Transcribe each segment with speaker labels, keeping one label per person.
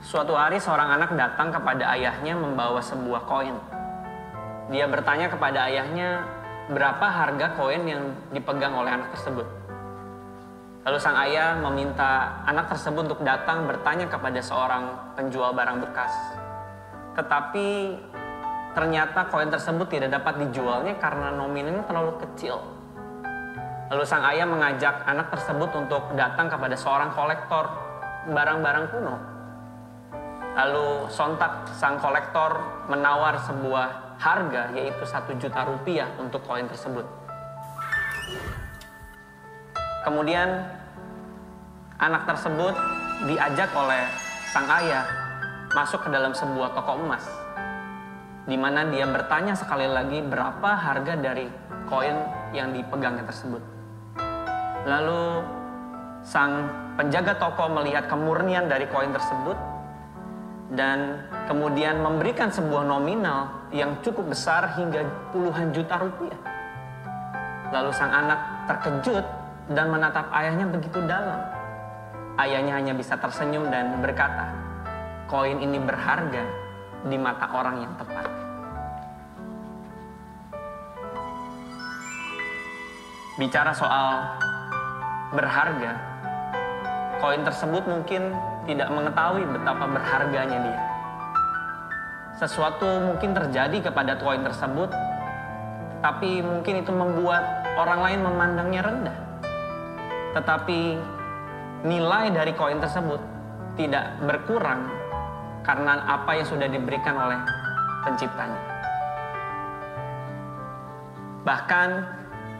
Speaker 1: Suatu hari seorang anak datang kepada ayahnya membawa sebuah koin. Dia bertanya kepada ayahnya berapa harga koin yang dipegang oleh anak tersebut. Lalu sang ayah meminta anak tersebut untuk datang bertanya kepada seorang penjual barang bekas. Tetapi ternyata koin tersebut tidak dapat dijualnya karena nominalnya terlalu kecil. Lalu sang ayah mengajak anak tersebut untuk datang kepada seorang kolektor barang-barang kuno. Lalu sontak sang kolektor menawar sebuah harga yaitu 1 juta rupiah untuk koin tersebut. Kemudian anak tersebut diajak oleh sang ayah masuk ke dalam sebuah toko emas, di mana dia bertanya sekali lagi berapa harga dari koin yang dipegangnya tersebut. Lalu sang penjaga toko melihat kemurnian dari koin tersebut dan kemudian memberikan sebuah nominal yang cukup besar hingga puluhan juta rupiah. Lalu sang anak terkejut dan menatap ayahnya begitu dalam. Ayahnya hanya bisa tersenyum dan berkata, koin ini berharga di mata orang yang tepat. Bicara soal berharga, koin tersebut mungkin tidak mengetahui betapa berharganya dia. Sesuatu mungkin terjadi kepada koin tersebut, tapi mungkin itu membuat orang lain memandangnya rendah. Tetapi nilai dari koin tersebut tidak berkurang karena apa yang sudah diberikan oleh penciptanya. Bahkan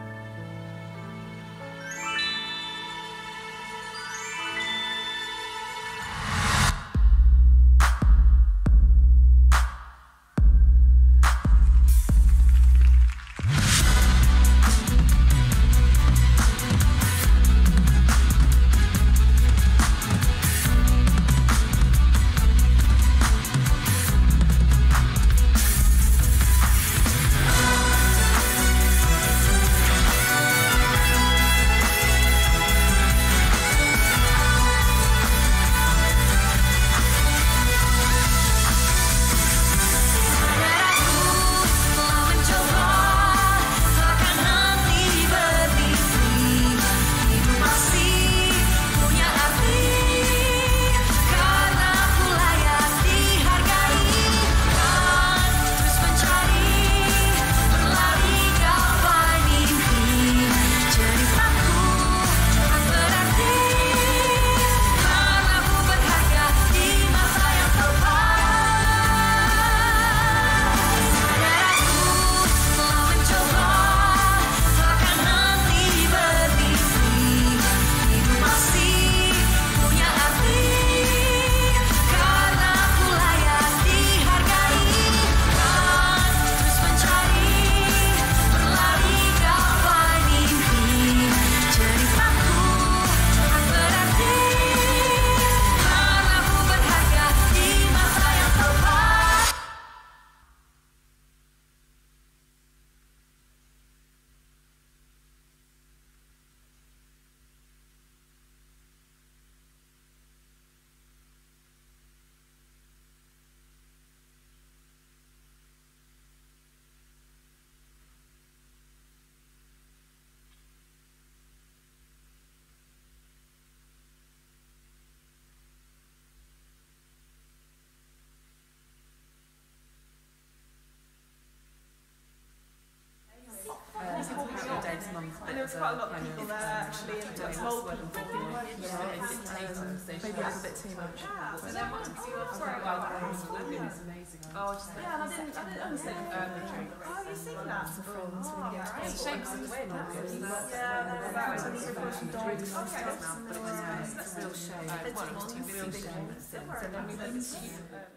Speaker 2: And there was quite a lot of people there actually, and just whole people.
Speaker 3: Maybe a little bit too much.
Speaker 2: So then what sorry about that. Oh, just yeah, and I didn't understand oh, you seen that?
Speaker 3: Shapes in the wind.
Speaker 2: Yeah, about some dogs.
Speaker 3: Still shade.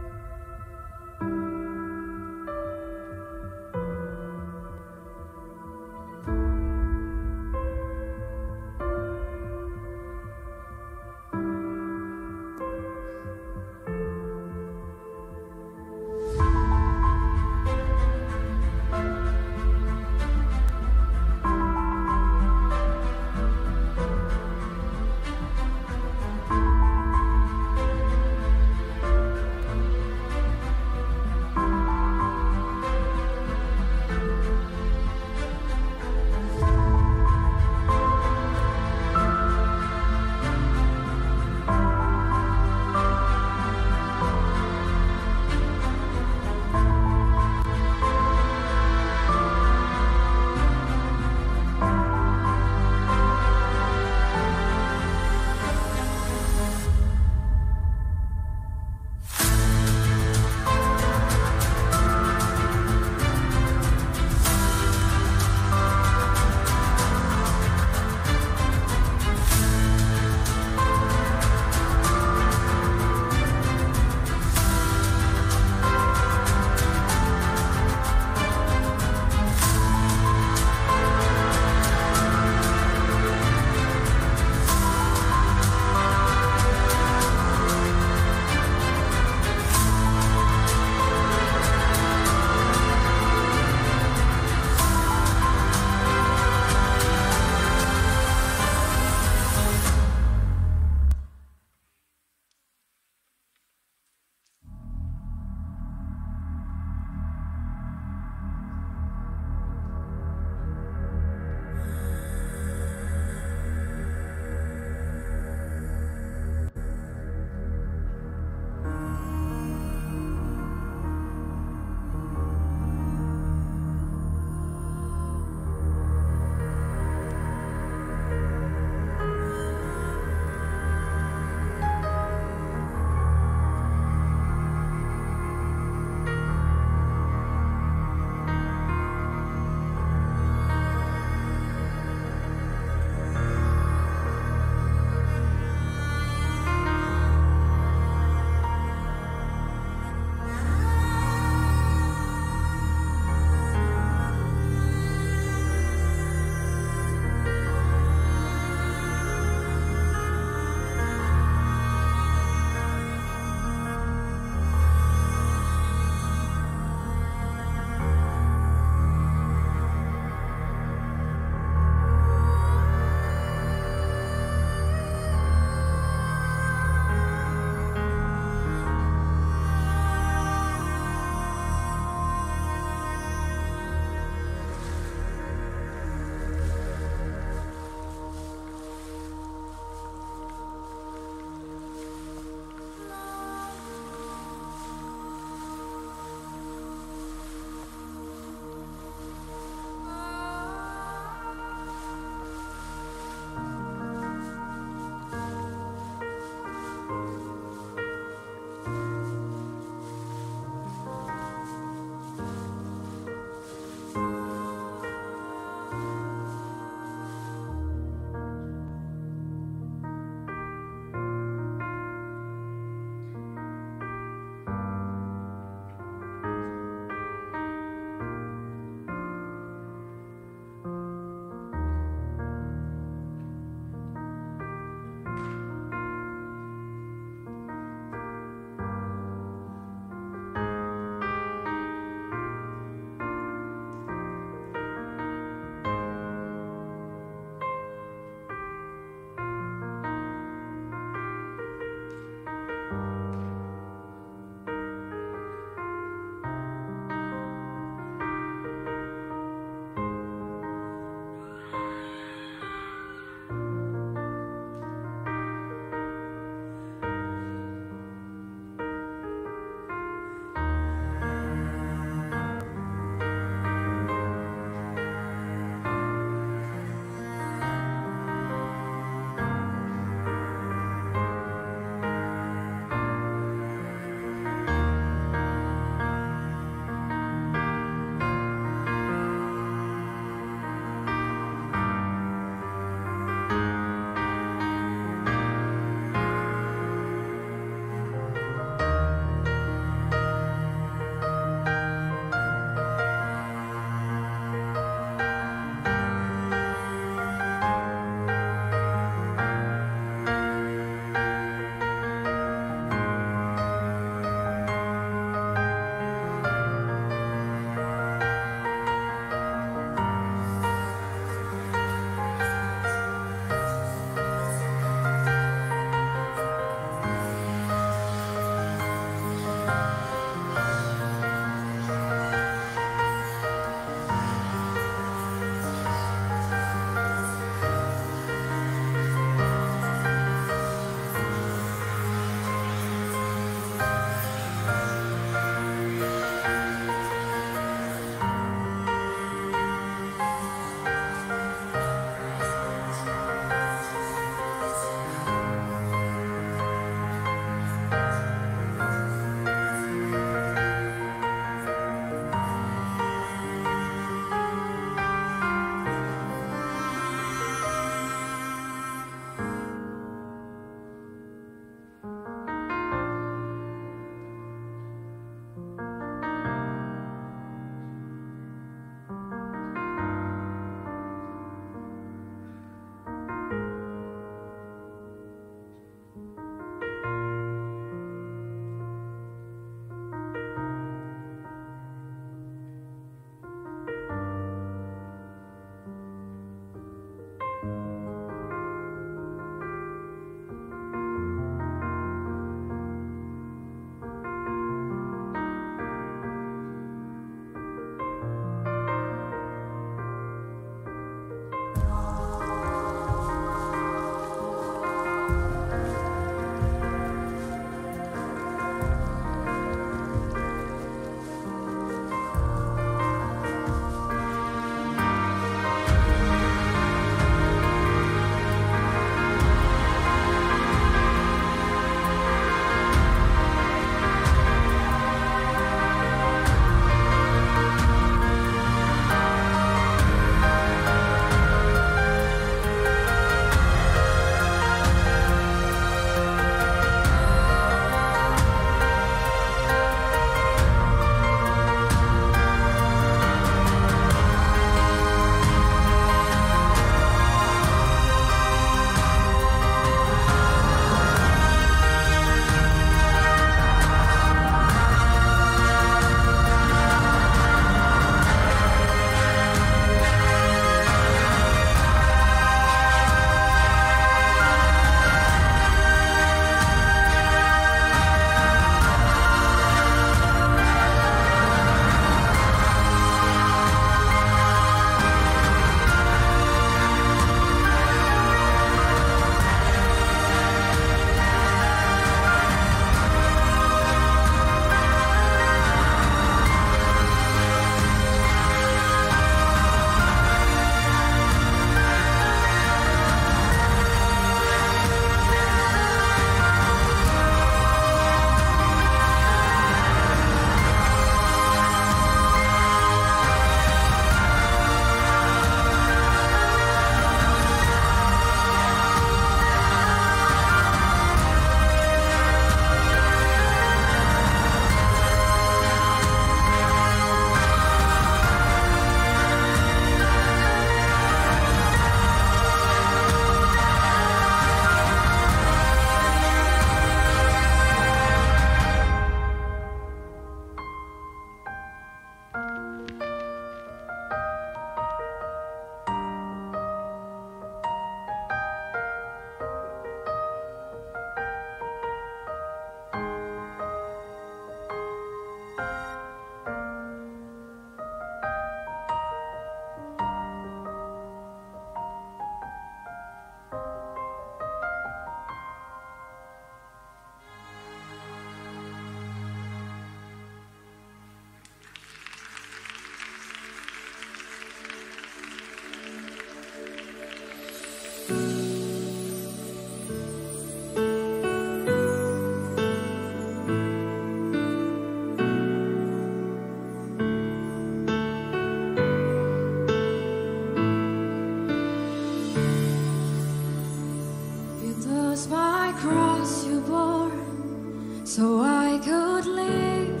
Speaker 4: so I could live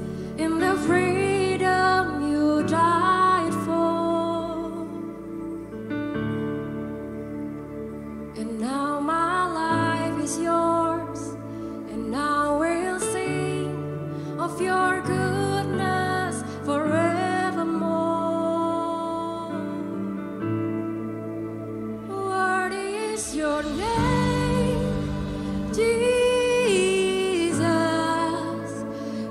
Speaker 4: in the freedom you died for. And now my life is yours, and I will sing of your goodness forevermore. What is your name, Jesus?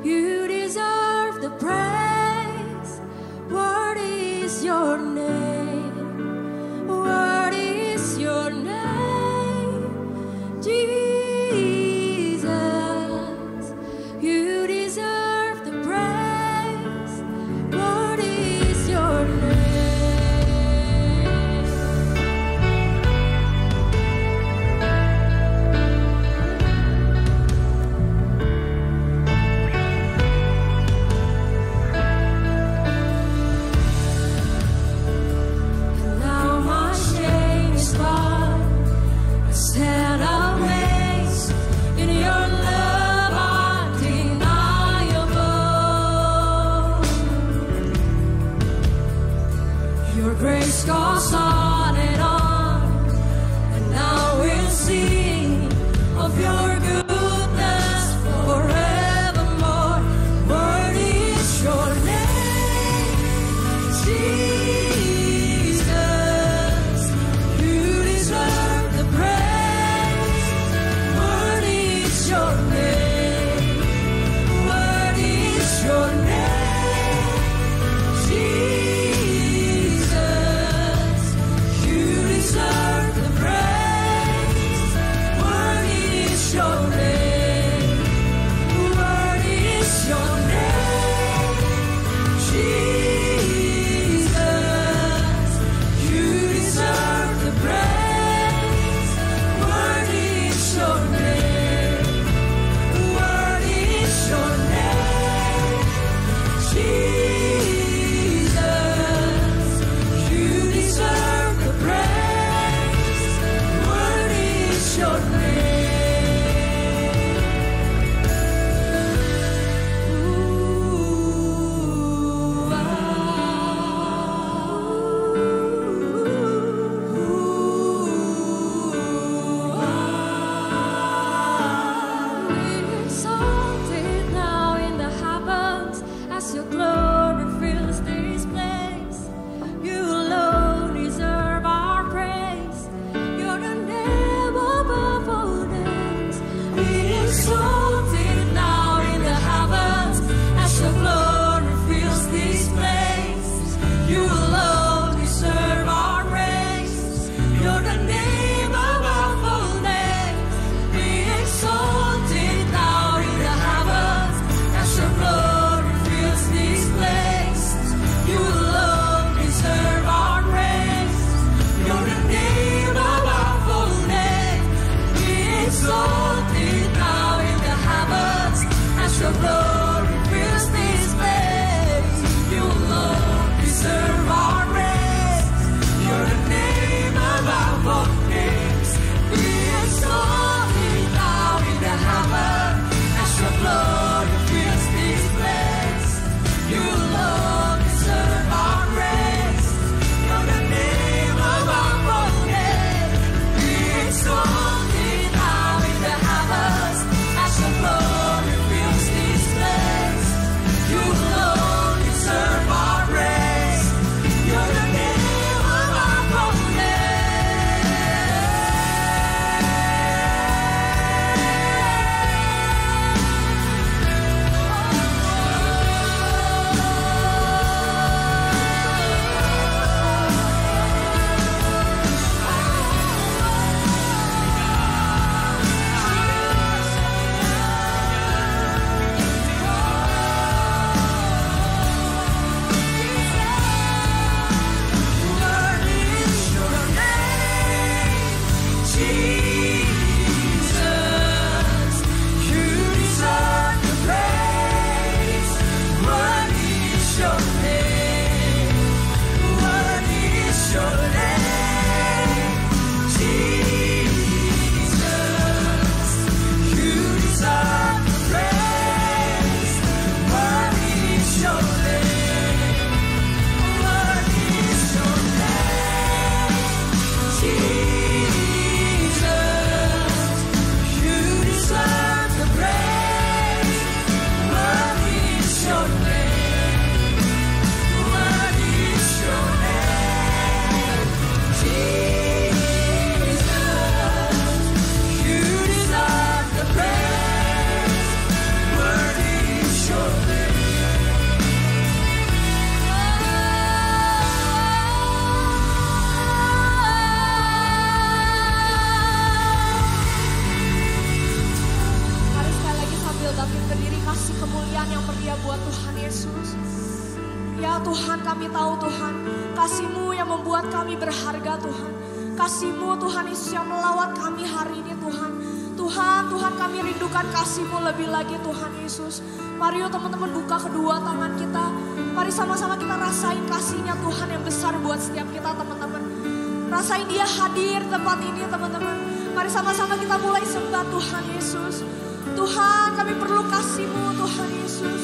Speaker 5: bangkit berdiri kasih kemuliaan yang meriah buat Tuhan Yesus. Ya Tuhan, kami tahu Tuhan, kasih-Mu yang membuat kami berharga Tuhan. Kasih-Mu Tuhan Yesus yang melawat kami hari ini Tuhan. Tuhan kami rindukan kasih-Mu lebih lagi Tuhan Yesus. Mari yuk teman-teman buka kedua tangan kita. Mari sama-sama kita rasain kasih-Nya Tuhan yang besar buat setiap kita teman-teman. Rasain Dia hadir tempat ini teman-teman. Mari sama-sama kita mulai sembah Tuhan Yesus. Tuhan, kami perlu kasih-Mu Tuhan Yesus.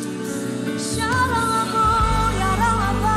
Speaker 5: Shalom, ya Rabbah.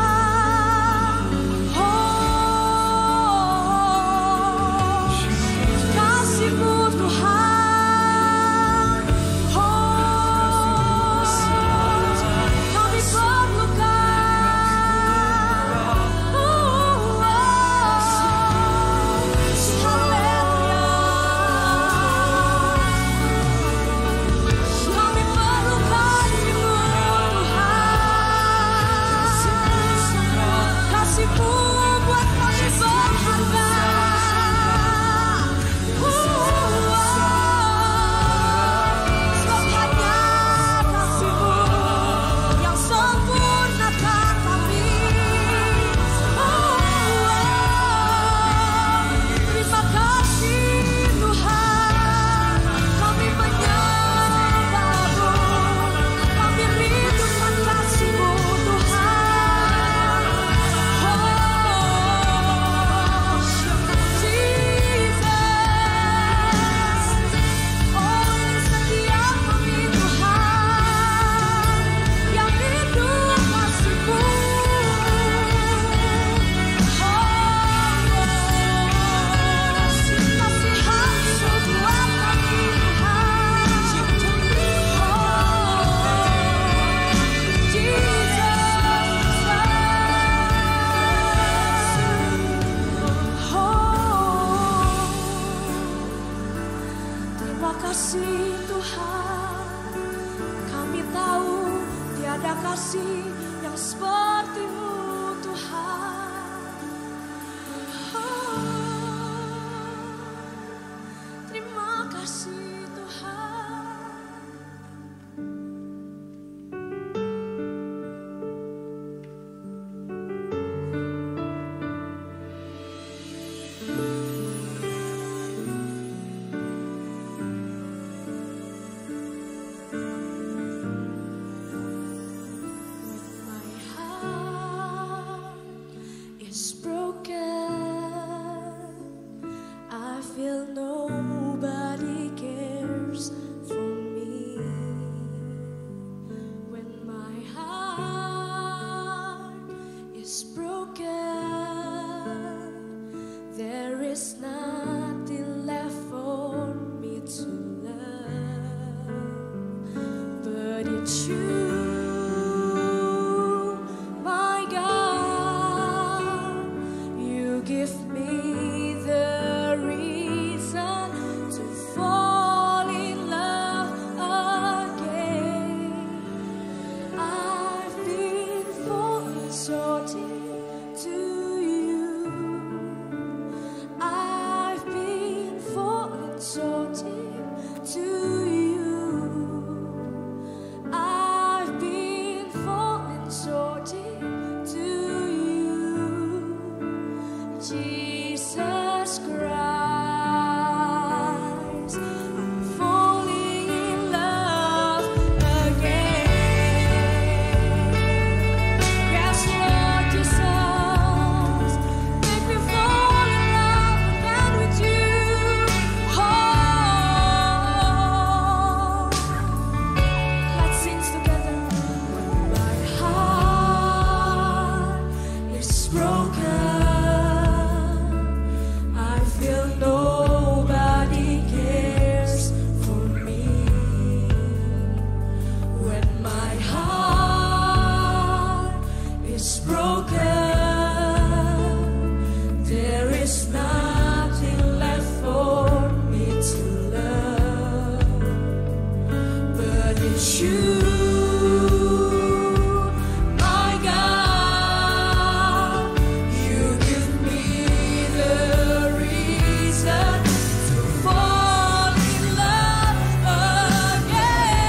Speaker 4: Again.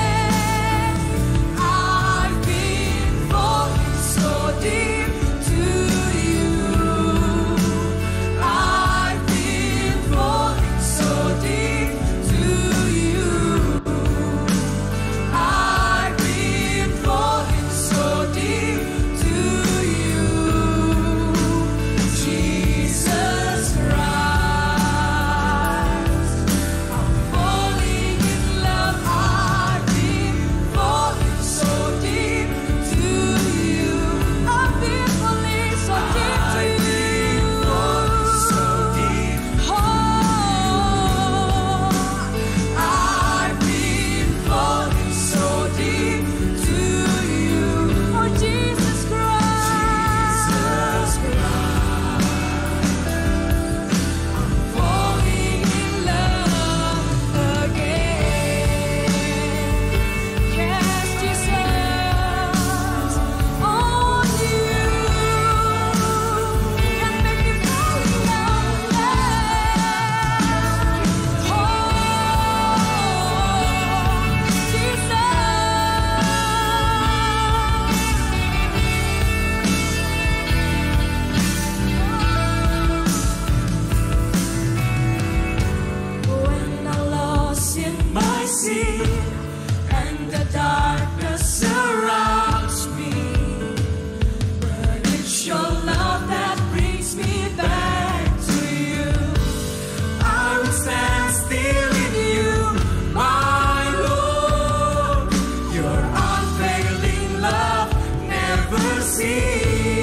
Speaker 6: see, and the darkness surrounds me. But it's your love that brings me back to you. I will stand still in you, my Lord. Your unfailing love never ceases.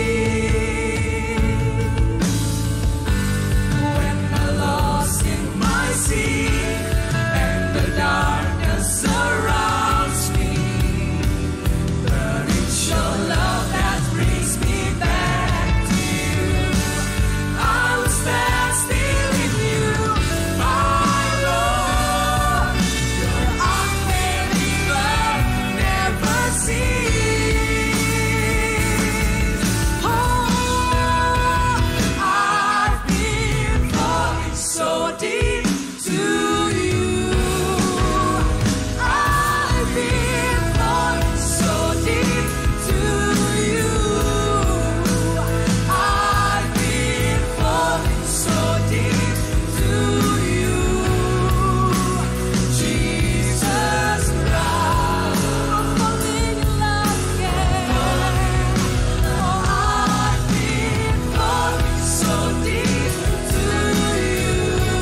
Speaker 6: When I'm lost in my sea, and the darkness surrounds me, but it's your love that brings me back to you. I will stand still in you, my Lord. Your unfailing love never ceases. Oh, I've been falling so deep to you. I've been falling so deep to you. I've been falling so deep to you. Jesus Christ, I'm falling in love again. Oh, I've been falling so deep to you.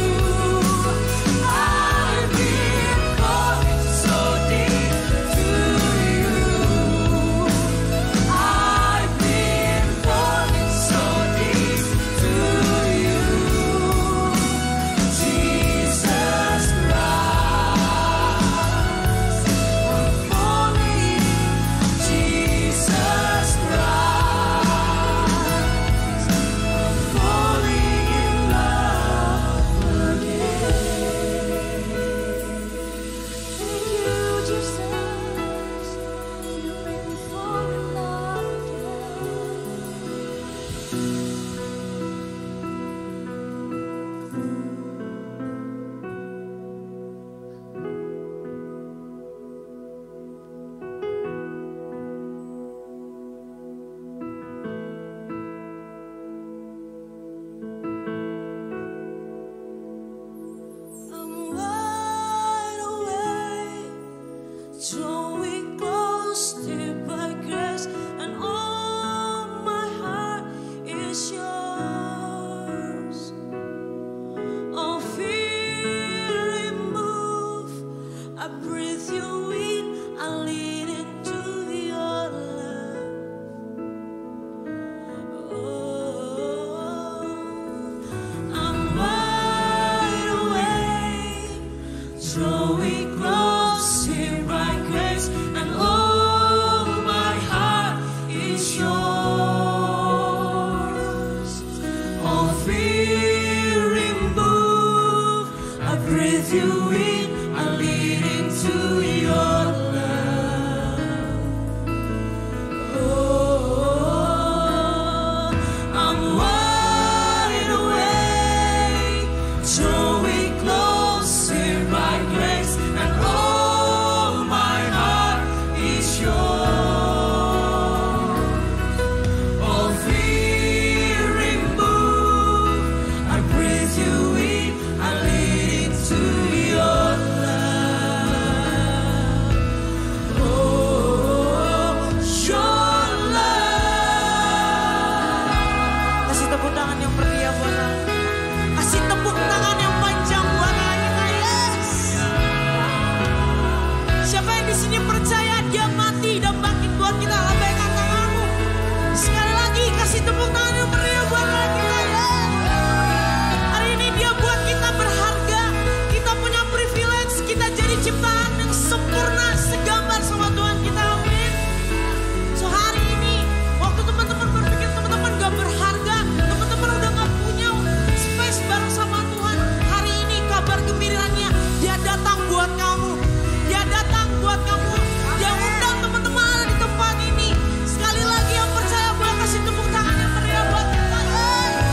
Speaker 6: I've been falling so deep to you. I've been falling so deep to you. Jesus Christ, I'm falling. Jesus Christ, I'm falling in love again.
Speaker 5: Thank you, Jesus. You make me fall in love again. I'm wide awake, drawing close to by grace, and all my heart is yours. All fear remove, I breathe you in, I lead into your love. Oh, I'm wide awake, drawing close here by grace, and all my heart is yours. All fear remove, I breathe you in, I lead into your love. Oh, I'm wide awake, drawing close here by grace, and all my heart is yours. All fear remove, I breathe you in, I lead into your love. Oh, your love. Kasih tepuk tangan yang meriah buat Allah. Kasih tepuk tangan yang panjang buat Allah kita, yes. Siapa yang di sini percaya dia mati dan bangkit buat kita? Lambaikan tanganmu. Sekali lagi kasih tepuk tangan yang meriah buat Allah kita, yes. Hari ini dia buat kita berharga. Kita punya privilege. Kita jadi ciptaan yang sempurna, segambar sama Tuhan kita. Amin. So hari ini waktu teman-teman berpikir teman-teman gak berharga, teman-teman udah gak punya space bareng sama Tuhan, hari ini kabar gembiranya dia datang buat kamu. Dia datang buat kamu. Dia undang teman-teman ada di tempat ini. Sekali lagi yang percaya boleh kasih tepuk tangan yang meriah buat kita.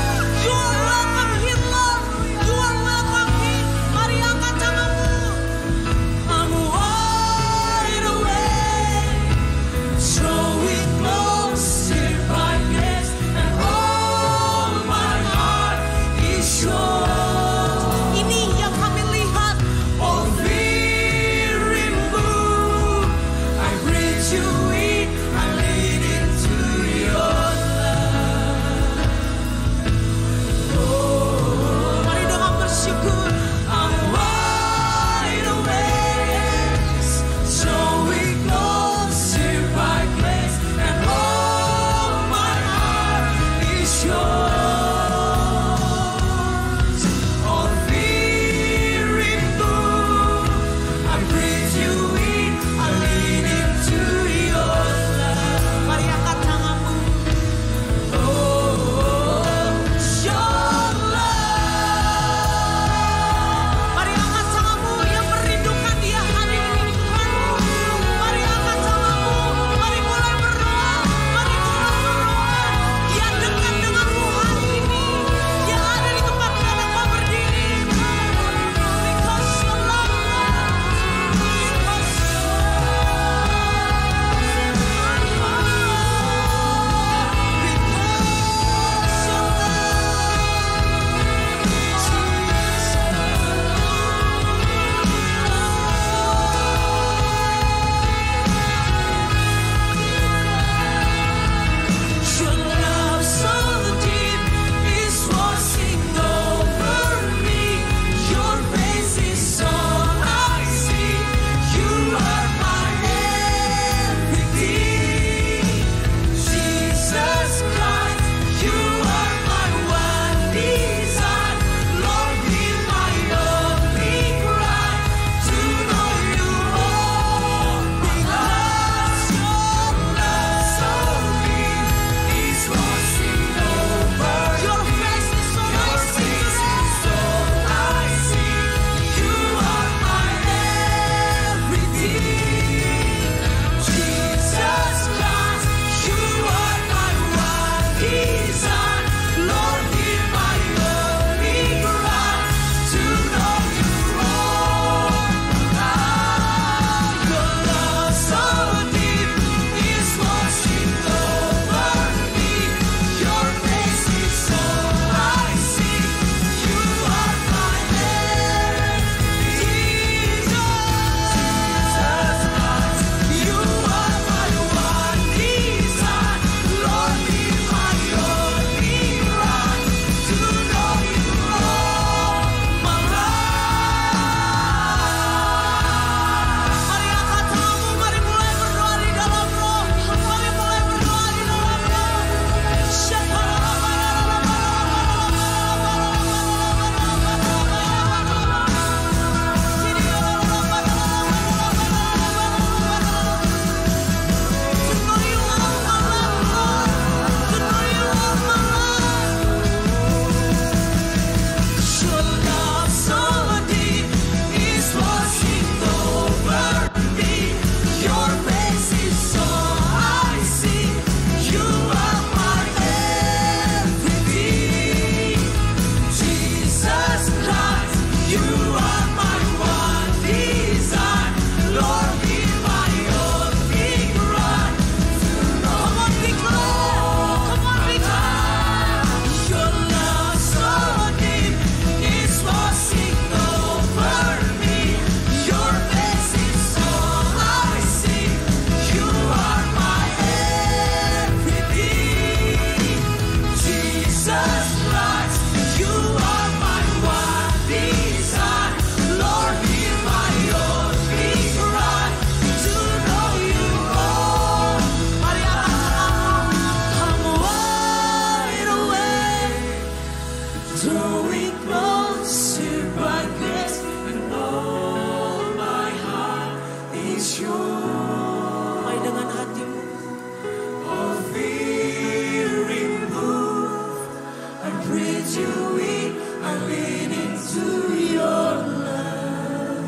Speaker 6: Mari dengan hatimu. All fear remove. I breathe you in. I lean into your love.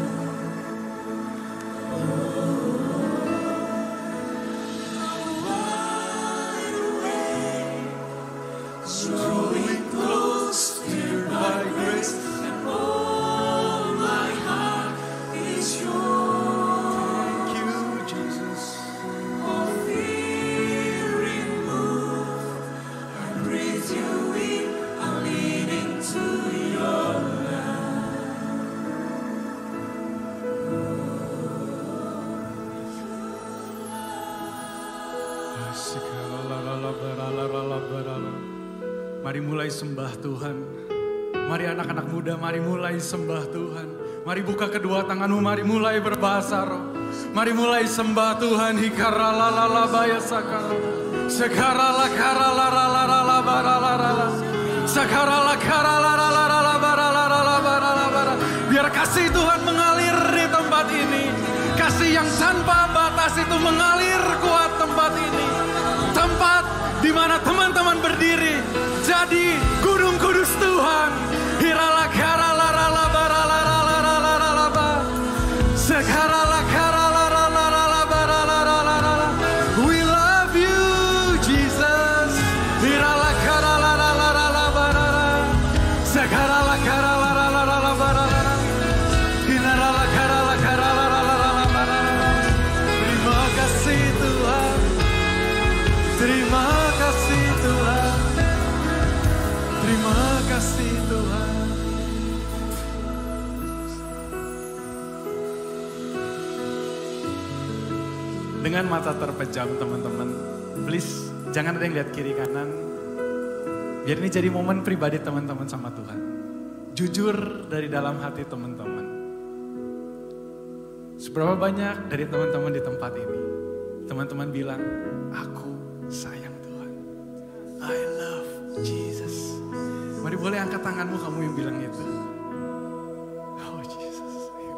Speaker 6: Wide awake, drawing close, dear by grace, and all my heart is yours. Thank you, Jesus. All fear remove. I breathe you in. I lean into your love.
Speaker 7: Mari mulai sembah Tuhan. Mari anak-anak muda, mari mulai sembah Tuhan. Mari buka kedua tanganmu, mari mulai berbahasa roh. Mari mulai sembah Tuhan. Hikaralalalabaya sakara. Sekarala karalalalalabaralalalala. Sekarala karalalalalabaralalalala. Biar kasih Tuhan mengalir di tempat ini. Kasih yang tanpa batas itu mengalir kuat tempat ini. Tempat di mana teman-teman berdiri jadi gunung kudus Tuhan. Hirala karala baralalalalalalala. Sekarala karala. We love you Jesus. Hirala karala barala. Sekarala karala barala. Hirala karala barala. Terima kasih Tuhan. Terima kasih Tuhan. Terima kasih Tuhan. Dengan mata terpejam teman-teman, please jangan ada yang lihat kiri kanan. Biar ini jadi momen pribadi teman-teman sama Tuhan. Jujur dari dalam hati teman-teman. Seberapa banyak dari teman-teman di tempat ini, teman-teman bilang, aku sayang Tuhan. I love Jesus. Mari boleh angkat tanganmu kamu yang bilang itu. Oh Jesus.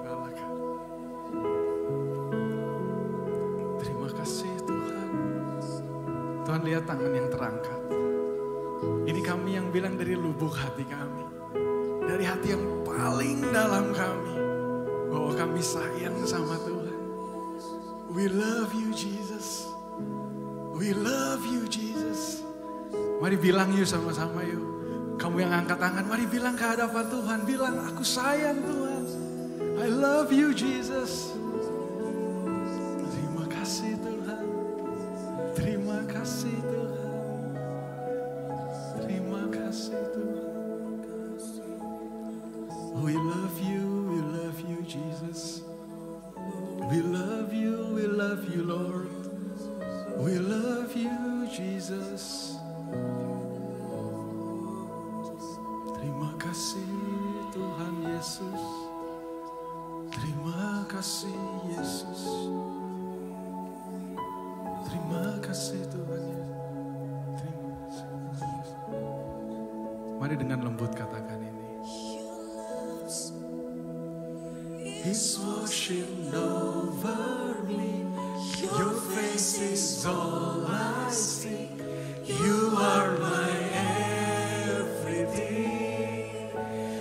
Speaker 7: Terima kasih Tuhan. Tuhan lihat tangan yang terangkat. Ini kami yang bilang dari lubuk hati kami. Dari hati yang paling dalam kami. Bahwa kami sayang sama Tuhan. We love you Jesus. We love you Jesus. Mari bilang yuk sama-sama yuk. Kamu yang angkat tangan, mari bilang ke hadapan Tuhan. Bilang, aku sayang Tuhan. I love you Jesus. Terima kasih Tuhan. Terima kasih Tuhan. Terima kasih Tuhan. We love you Jesus. We love you Lord. We love you Jesus. Terima kasih Tuhan Yesus. Terima kasih Yesus. Terima kasih Tuhan Yesus. Terima kasih. Mari dengan lembut katakan ini. He's washing over me. Your face is all I see. You are my everything.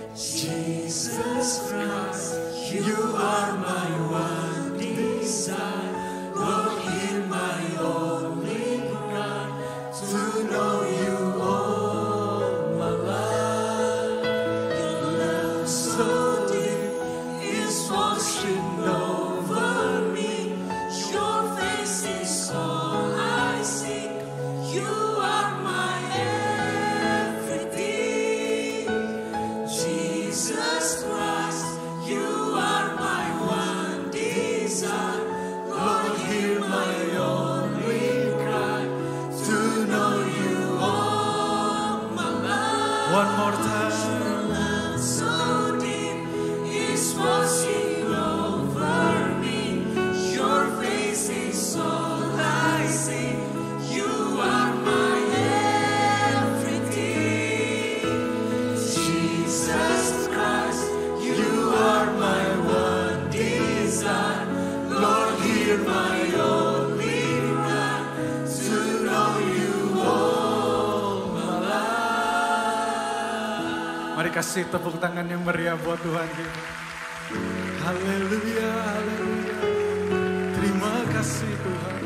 Speaker 7: Jesus Christ, you are my one desire. Lord, hear my only cry to know you all my life. Your love so deep is washing over me. Your face is all I see. You are my everything. Jesus Christ, you are my one desire. Lord, hear my only cry to know you all my life. One more time. So deep is washing over me. Your face is all I see. You are my everything. Jesus Christ, you are my one desire.
Speaker 6: You're my only right to know you all my life.
Speaker 7: Mari kasih tepuk tangan yang meriah buat Tuhan kita. Haleluya, haleluya. Terima kasih Tuhan.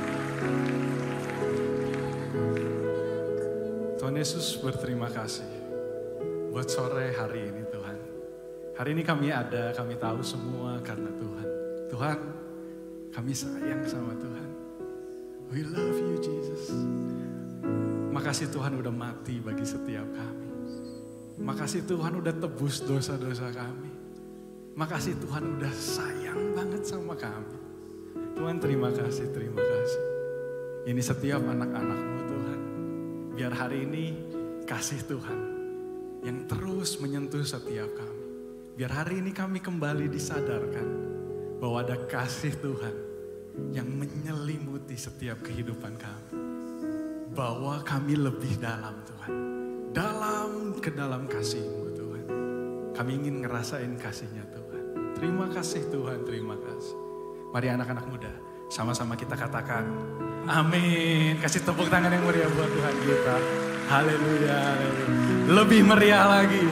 Speaker 7: Tuhan Yesus berterima kasih buat sore hari ini Tuhan. Hari ini kami ada, kami tahu semua karena Tuhan. Tuhan, kami sayang sama Tuhan. We love you Jesus. Makasih Tuhan udah mati bagi setiap kami. Makasih Tuhan udah tebus dosa-dosa kami. Makasih Tuhan udah sayang banget sama kami. Tuhan terima kasih, terima kasih. Ini setiap anak-anak-Mu Tuhan. Biar hari ini kasih Tuhan yang terus menyentuh setiap kami. Biar hari ini kami kembali disadarkan bahwa ada kasih Tuhan yang menyelimuti setiap kehidupan kami. Bahwa kami lebih dalam Tuhan. Ke dalam kasih-Mu Tuhan. Kami ingin ngerasain kasih-Nya Tuhan. Terima kasih Tuhan, terima kasih. Mari anak-anak muda, sama-sama kita katakan amin. Kasih tepuk tangan yang meriah buat Tuhan kita. Haleluya, haleluya. Lebih meriah lagi.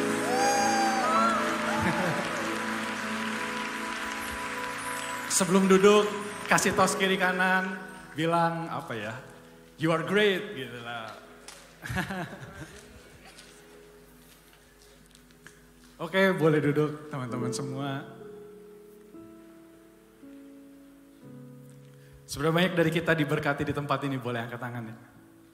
Speaker 7: Sebelum duduk, kasih tos kiri kanan, bilang apa ya? You are great, gitu lah. Oke, boleh duduk teman-teman semua. Seberapa banyak dari kita diberkati di tempat ini, boleh angkat tangan ya?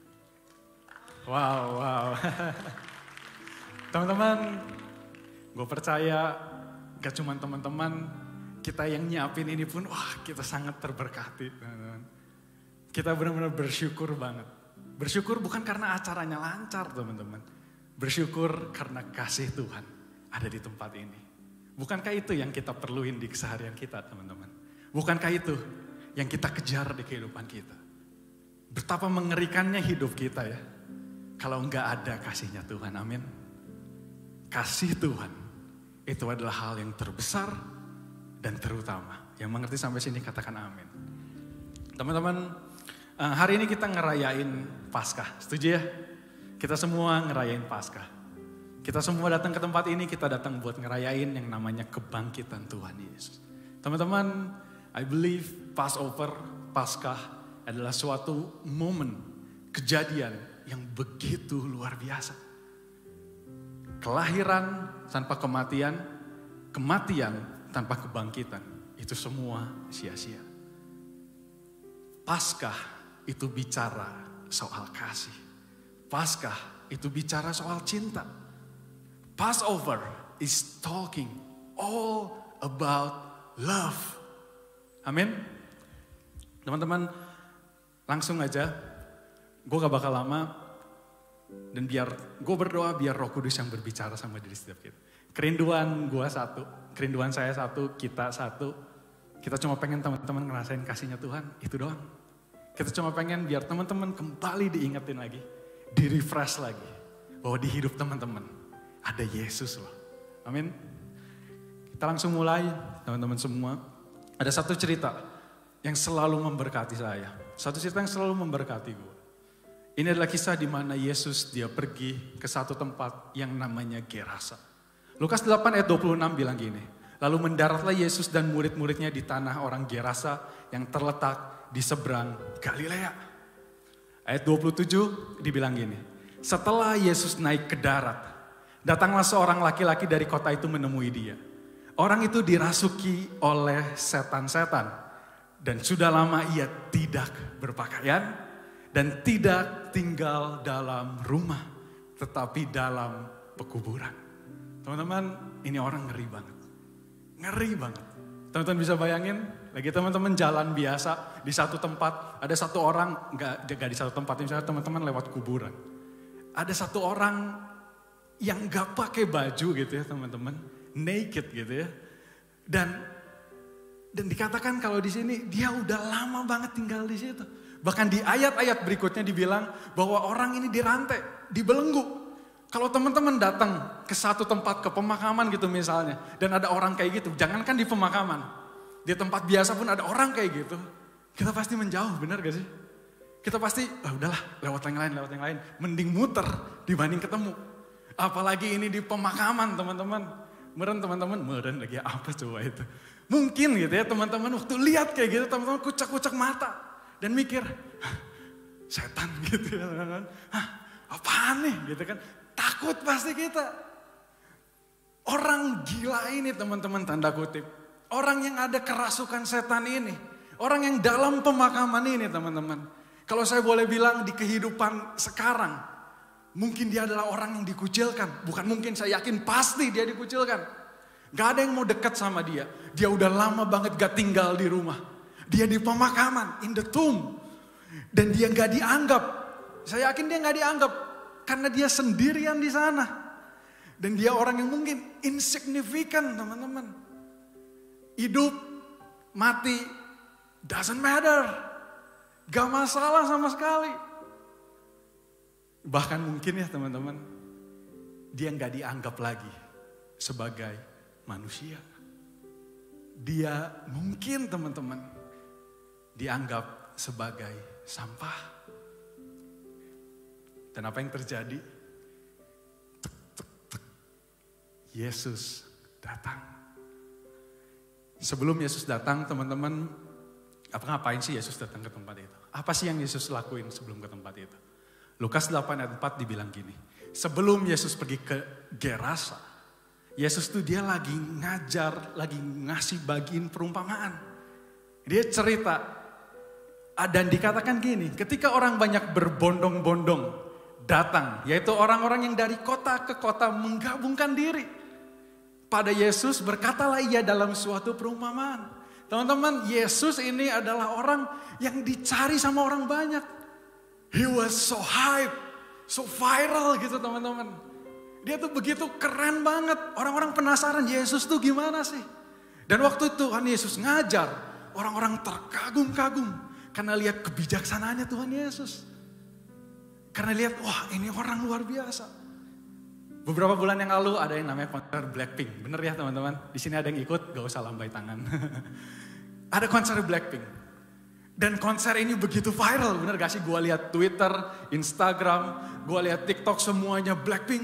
Speaker 7: Wow, wow. Teman-teman, gue percaya gak cuma teman-teman, kita yang nyiapin ini pun, wah kita sangat terberkati. Teman-teman. Kita benar-benar bersyukur banget. Bersyukur bukan karena acaranya lancar teman-teman. Bersyukur karena kasih Tuhan ada di tempat ini. Bukankah itu yang kita perluin di keseharian kita teman-teman? Bukankah itu yang kita kejar di kehidupan kita? Betapa mengerikannya hidup kita ya. Kalau enggak ada kasih-Nya Tuhan, amin. Kasih Tuhan itu adalah hal yang terbesar dan terutama. Yang mengerti sampai sini katakan amin. Teman-teman, hari ini kita ngerayain Paskah, setuju ya? Kita semua ngerayain Paskah. Kita semua datang ke tempat ini, kita datang buat ngerayain yang namanya kebangkitan Tuhan Yesus. Teman-teman, I believe Passover, Paskah adalah suatu momen, kejadian yang begitu luar biasa. Kelahiran tanpa kematian, kematian tanpa kebangkitan, itu semua sia-sia. Paskah itu bicara soal kasih. Paskah itu bicara soal cinta. Passover is talking all about love. Amin. Teman-teman, langsung aja. Gue gak bakal lama. Dan biar gue berdoa biar Roh Kudus yang berbicara sama diri setiap kita. Kerinduan gue satu, kerinduan saya satu, kita satu. Kita cuma pengen teman-teman ngerasain kasih-Nya Tuhan, itu doang. Kita cuma pengen biar teman-teman kembali diingetin lagi, di-refresh lagi. Bahwa di hidup teman-teman ada Yesus loh. Amin. Kita langsung mulai teman-teman semua. Ada satu cerita yang selalu memberkati saya. Satu cerita yang selalu memberkati gue. Ini adalah kisah di mana Yesus dia pergi ke satu tempat yang namanya Gerasa. Lukas 8 ayat 26 bilang gini. Lalu mendaratlah Yesus dan murid-muridnya di tanah orang Gerasa yang terletak di seberang Galilea. Ayat 27 dibilang gini. Setelah Yesus naik ke darat, datanglah seorang laki-laki dari kota itu menemui dia. Orang itu dirasuki oleh setan-setan. Dan sudah lama ia tidak berpakaian. Dan tidak tinggal dalam rumah. Tetapi dalam pekuburan. Teman-teman, ini orang ngeri banget. Ngeri banget. Teman-teman bisa bayangin, lagi teman-teman jalan biasa. Di satu tempat, ada satu orang, gak di satu tempat. Misalnya teman-teman lewat kuburan. Ada satu orang yang gak pakai baju gitu ya teman-teman, naked gitu ya, dan dikatakan kalau di sini dia udah lama banget tinggal di situ. Bahkan di ayat-ayat berikutnya dibilang bahwa orang ini dirantai, dibelenggu. Kalau teman-teman datang ke satu tempat, ke pemakaman gitu misalnya, dan ada orang kayak gitu, jangankan di pemakaman, Di tempat biasa pun ada orang kayak gitu. Kita pasti menjauh, benar gak sih? Kita pasti, udahlah lewat yang lain. Mending muter dibanding ketemu. Apalagi ini di pemakaman teman-teman. Meren lagi apa coba itu. Mungkin gitu ya teman-teman waktu lihat kayak gitu teman-teman kucak-kucak mata. Dan mikir, setan gitu ya teman-teman. Apaan nih gitu kan. Takut pasti kita. Orang gila ini teman-teman tanda kutip. Orang yang ada kerasukan setan ini. Orang yang dalam pemakaman ini teman-teman. Kalau saya boleh bilang di kehidupan sekarang, mungkin dia adalah orang yang dikucilkan. Bukan mungkin, saya yakin pasti dia dikucilkan. Gak ada yang mau dekat sama dia. Dia udah lama banget gak tinggal di rumah. Dia di pemakaman, in the tomb. Dan dia gak dianggap. Saya yakin dia gak dianggap. Karena dia sendirian di sana. Dan dia orang yang mungkin insignificant teman-teman. Hidup, mati, doesn't matter. Gak masalah sama sekali. Bahkan mungkin ya teman-teman, dia gak dianggap lagi sebagai manusia. Dia mungkin teman-teman dianggap sebagai sampah. Dan apa yang terjadi? Yesus datang. Sebelum Yesus datang teman-teman, ngapain sih Yesus datang ke tempat itu? Apa sih yang Yesus lakuin sebelum ke tempat itu? Lukas 8 ayat 4 dibilang gini. Sebelum Yesus pergi ke Gerasa, Yesus tuh dia lagi ngajar, lagi ngasih bagiin perumpamaan. Dia cerita, dan dikatakan gini, ketika orang banyak berbondong-bondong datang, yaitu orang-orang yang dari kota ke kota menggabungkan diri pada Yesus, berkatalah ia dalam suatu perumpamaan. Teman-teman, Yesus ini adalah orang yang dicari sama orang banyak. He was so hype, so viral gitu teman-teman. Dia tuh begitu keren banget. Orang-orang penasaran Yesus tuh gimana sih. Dan waktu Tuhan Yesus ngajar, orang-orang terkagum-kagum. Karena lihat kebijaksanaannya Tuhan Yesus. Karena lihat, wah ini orang luar biasa. Beberapa bulan yang lalu ada yang namanya konser Blackpink. Bener ya teman-teman? Di sini ada yang ikut, gak usah lambai tangan. Ada konser Blackpink. Dan konser ini begitu viral, bener gak sih? Gue lihat Twitter, Instagram, gue lihat TikTok semuanya Blackpink.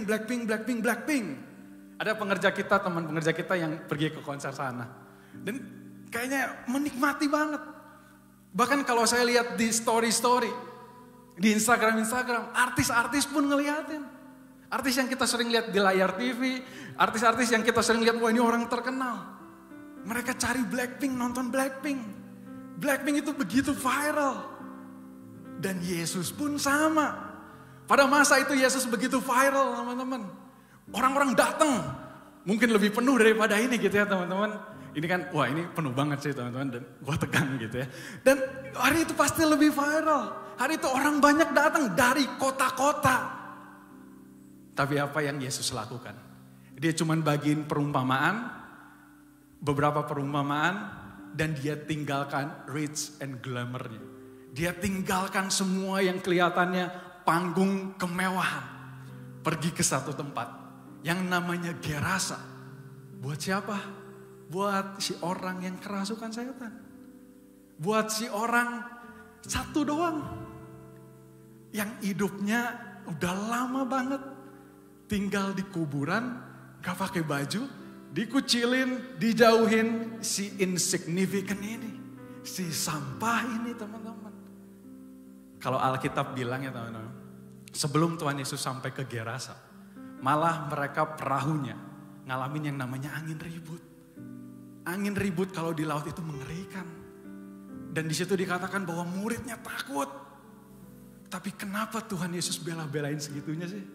Speaker 7: Ada pengerja kita, teman pengerja kita yang pergi ke konser sana. Dan kayaknya menikmati banget. Bahkan kalau saya lihat di story-story, di Instagram, artis-artis pun ngeliatin. Artis yang kita sering lihat di layar TV, artis-artis yang kita sering lihat, wah ini orang terkenal. Mereka cari Blackpink, nonton Blackpink. Blackpink itu begitu viral. Dan Yesus pun sama. Pada masa itu Yesus begitu viral teman-teman. Orang-orang datang. Mungkin lebih penuh daripada ini gitu ya teman-teman. Ini kan, wah ini penuh banget sih teman-teman. Dan gue tegang gitu ya. Dan hari itu pasti lebih viral. Hari itu orang banyak datang dari kota-kota. Tapi apa yang Yesus lakukan? Dia cuma bagiin perumpamaan. Beberapa perumpamaan dan dia tinggalkan rich and glamournya. Dia tinggalkan semua yang kelihatannya panggung kemewahan. Pergi ke satu tempat yang namanya Gerasa. Buat siapa? Buat si orang yang kerasukan setan. Buat si orang satu doang. Yang hidupnya udah lama banget. Tinggal di kuburan, gak pakai baju. Dikucilin, dijauhin si insignificant ini. Si sampah ini teman-teman. Kalau Alkitab bilang ya teman-teman. Sebelum Tuhan Yesus sampai ke Gerasa. Malah mereka perahunya ngalamin yang namanya angin ribut. Angin ribut kalau di laut itu mengerikan. Dan di situ dikatakan bahwa muridnya takut. Tapi kenapa Tuhan Yesus bela-belain segitunya sih?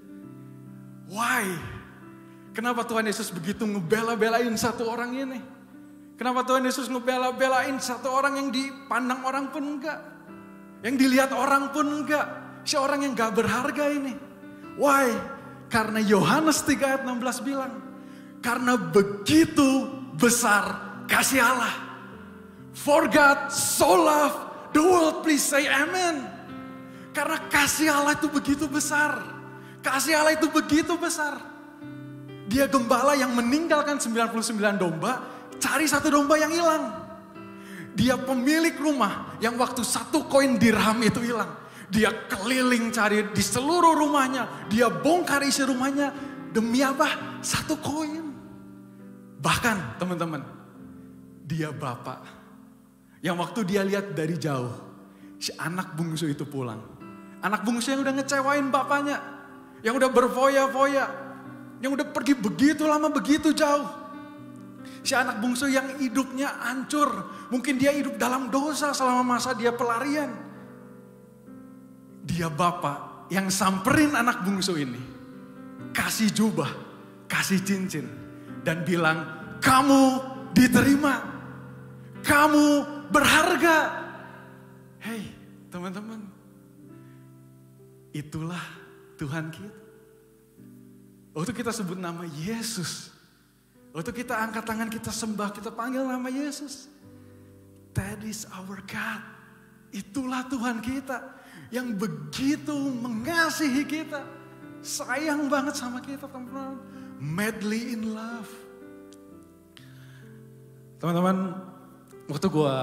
Speaker 7: Why? Kenapa Tuhan Yesus begitu ngebela-belain satu orang ini? Kenapa Tuhan Yesus ngebela-belain satu orang yang dipandang orang pun enggak? Yang dilihat orang pun enggak? Si orang yang gak berharga ini. Why? Karena Yohanes 3 ayat 16 bilang. Karena begitu besar kasih Allah. For God so loved the world, please say amen. Karena kasih Allah itu begitu besar. Kasih Allah itu begitu besar. Dia gembala yang meninggalkan 99 domba, cari satu domba yang hilang. Dia pemilik rumah yang waktu 1 koin dirham itu hilang. Dia keliling cari di seluruh rumahnya. Dia bongkar isi rumahnya demi apa? 1 koin. Bahkan teman-teman, dia bapak yang waktu dia lihat dari jauh, si anak bungsu itu pulang. Anak bungsu yang udah ngecewain bapaknya, yang udah berfoya-foya, yang udah pergi begitu lama, begitu jauh. Si anak bungsu yang hidupnya hancur. Mungkin dia hidup dalam dosa selama masa dia pelarian. Dia bapak yang samperin anak bungsu ini. Kasih jubah, kasih cincin. Dan bilang, kamu diterima. Kamu berharga. Hei teman-teman. Itulah Tuhan kita. Waktu kita sebut nama Yesus. Waktu kita angkat tangan, kita sembah, kita panggil nama Yesus. That is our God. Itulah Tuhan kita. Yang begitu mengasihi kita. Sayang banget sama kita teman-teman. Madly in love. Teman-teman, waktu gue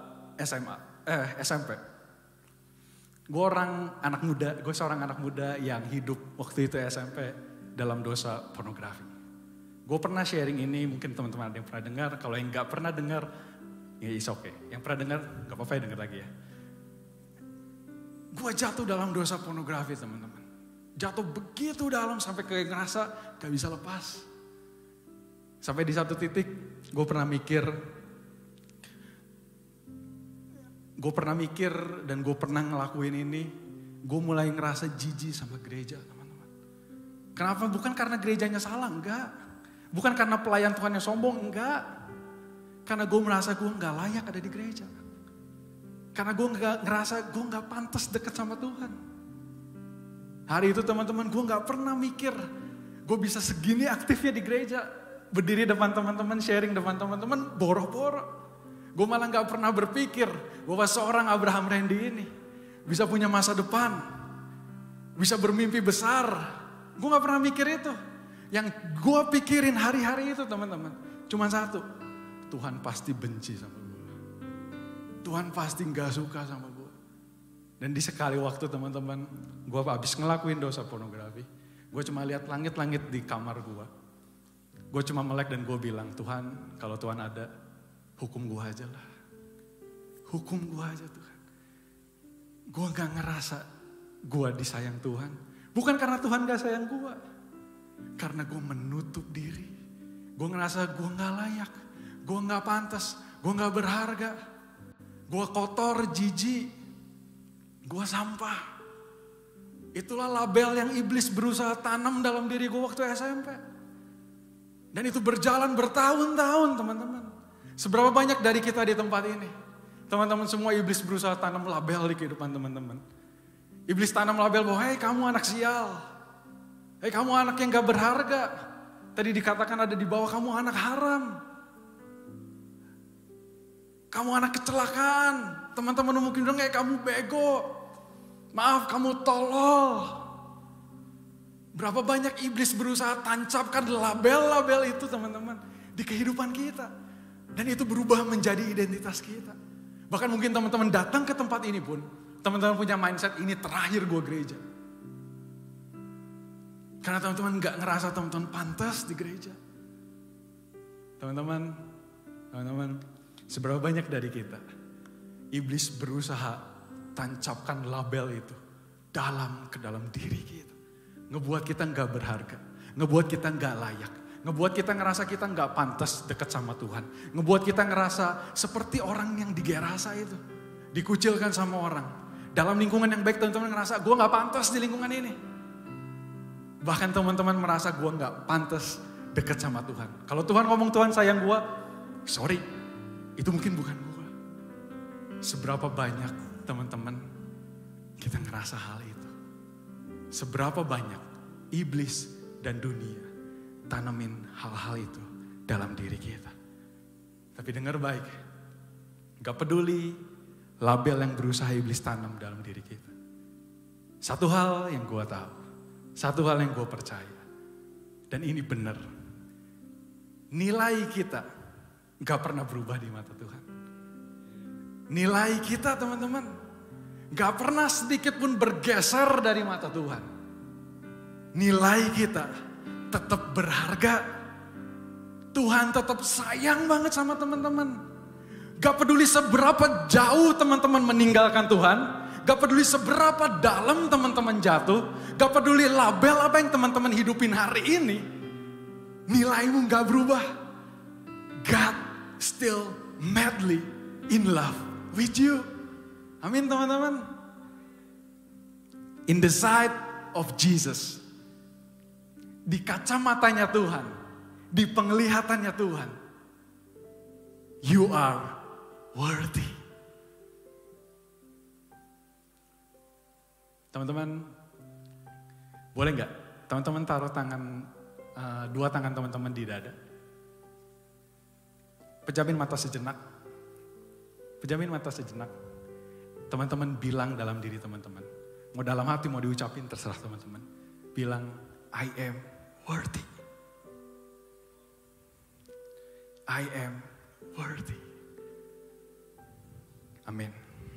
Speaker 7: SMP. Gue seorang anak muda yang hidup waktu itu SMP dalam dosa pornografi. Gue pernah sharing ini, mungkin teman-teman ada yang pernah dengar. Kalau yang gak pernah dengar, ya is okay. Yang pernah dengar, gak apa-apa ya dengar lagi ya. Gue jatuh dalam dosa pornografi teman-teman. Jatuh begitu dalam sampai kayak ngerasa gak bisa lepas. Sampai di satu titik, gue pernah mikir dan gue pernah ngelakuin ini. Gue mulai ngerasa jijik sama gereja teman-teman. Kenapa? Bukan karena gerejanya salah, enggak. Bukan karena pelayan Tuhan yang sombong, enggak. Karena gue merasa gue gak layak ada di gereja. Karena gue ngerasa gue gak pantas dekat sama Tuhan. Hari itu teman-teman gue gak pernah mikir gue bisa segini aktifnya di gereja. Berdiri depan teman-teman, sharing depan teman-teman, boro-boro. Gue malah gak pernah berpikir bahwa seorang Abraham Rendy ini bisa punya masa depan. Bisa bermimpi besar. Gue gak pernah mikir itu. Yang gue pikirin hari-hari itu teman-teman. Cuma satu. Tuhan pasti benci sama gue. Tuhan pasti gak suka sama gue. Dan di sekali waktu teman-teman. Gue habis ngelakuin dosa pornografi. Gue cuma lihat langit-langit di kamar gue. Gue cuma melek dan gue bilang, Tuhan kalau Tuhan ada, hukum gue aja lah. Hukum gue aja Tuhan. Gue gak ngerasa gue disayang Tuhan. Bukan karena Tuhan gak sayang gue. Karena gue menutup diri. Gue ngerasa gue gak layak. Gue gak pantas. Gue gak berharga. Gue kotor, jijik. Gue sampah. Itulah label yang iblis berusaha tanam dalam diri gue waktu SMP. Dan itu berjalan bertahun-tahun teman-teman. Seberapa banyak dari kita di tempat ini. Teman-teman semua iblis berusaha tanam label di kehidupan teman-teman. Iblis tanam label bahwa hei kamu anak sial. Hei kamu anak yang gak berharga. Tadi dikatakan ada di bawah kamu anak haram. Kamu anak kecelakaan. Teman-teman mungkin bilang kayak kamu bego. Maaf kamu tolol. Berapa banyak iblis berusaha tancapkan label-label itu teman-teman. Di kehidupan kita. Dan itu berubah menjadi identitas kita. Bahkan mungkin teman-teman datang ke tempat ini pun. Teman-teman punya mindset ini terakhir gue gereja. Karena teman-teman gak ngerasa teman-teman pantas di gereja. Teman-teman, seberapa banyak dari kita, iblis berusaha tancapkan label itu ke dalam diri kita. Ngebuat kita gak berharga, ngebuat kita gak layak, ngebuat kita ngerasa kita gak pantas dekat sama Tuhan. Ngebuat kita ngerasa seperti orang yang digerasa itu, dikucilkan sama orang. Dalam lingkungan yang baik teman-teman ngerasa gue gak pantas di lingkungan ini. Bahkan teman-teman merasa gue gak pantas dekat sama Tuhan. Kalau Tuhan ngomong Tuhan sayang gue, sorry, itu mungkin bukan gue. Seberapa banyak teman-teman kita ngerasa hal itu. Seberapa banyak iblis dan dunia tanamin hal-hal itu dalam diri kita. Tapi dengar baik, gak peduli label yang berusaha iblis tanam dalam diri kita. Satu hal yang gue tahu. Satu hal yang gue percaya. Dan ini benar. Nilai kita gak pernah berubah di mata Tuhan. Nilai kita teman-teman gak pernah sedikit pun bergeser dari mata Tuhan. Nilai kita tetap berharga. Tuhan tetap sayang banget sama teman-teman. Gak peduli seberapa jauh teman-teman meninggalkan Tuhan. Gak peduli seberapa dalam teman-teman jatuh. Gak peduli label apa yang teman-teman hidupin hari ini. Nilaimu gak berubah. God still madly in love with you. Amin teman-teman. In the sight of Jesus. Di kacamatanya Tuhan. Di penglihatannya Tuhan. You are worthy. Teman-teman, boleh nggak? Teman-teman taruh tangan, dua tangan teman-teman di dada. Pejamin mata sejenak. Pejamin mata sejenak. Teman-teman bilang dalam diri teman-teman. Mau dalam hati, mau diucapin, terserah teman-teman. Bilang, I am worthy. I am worthy. Amin.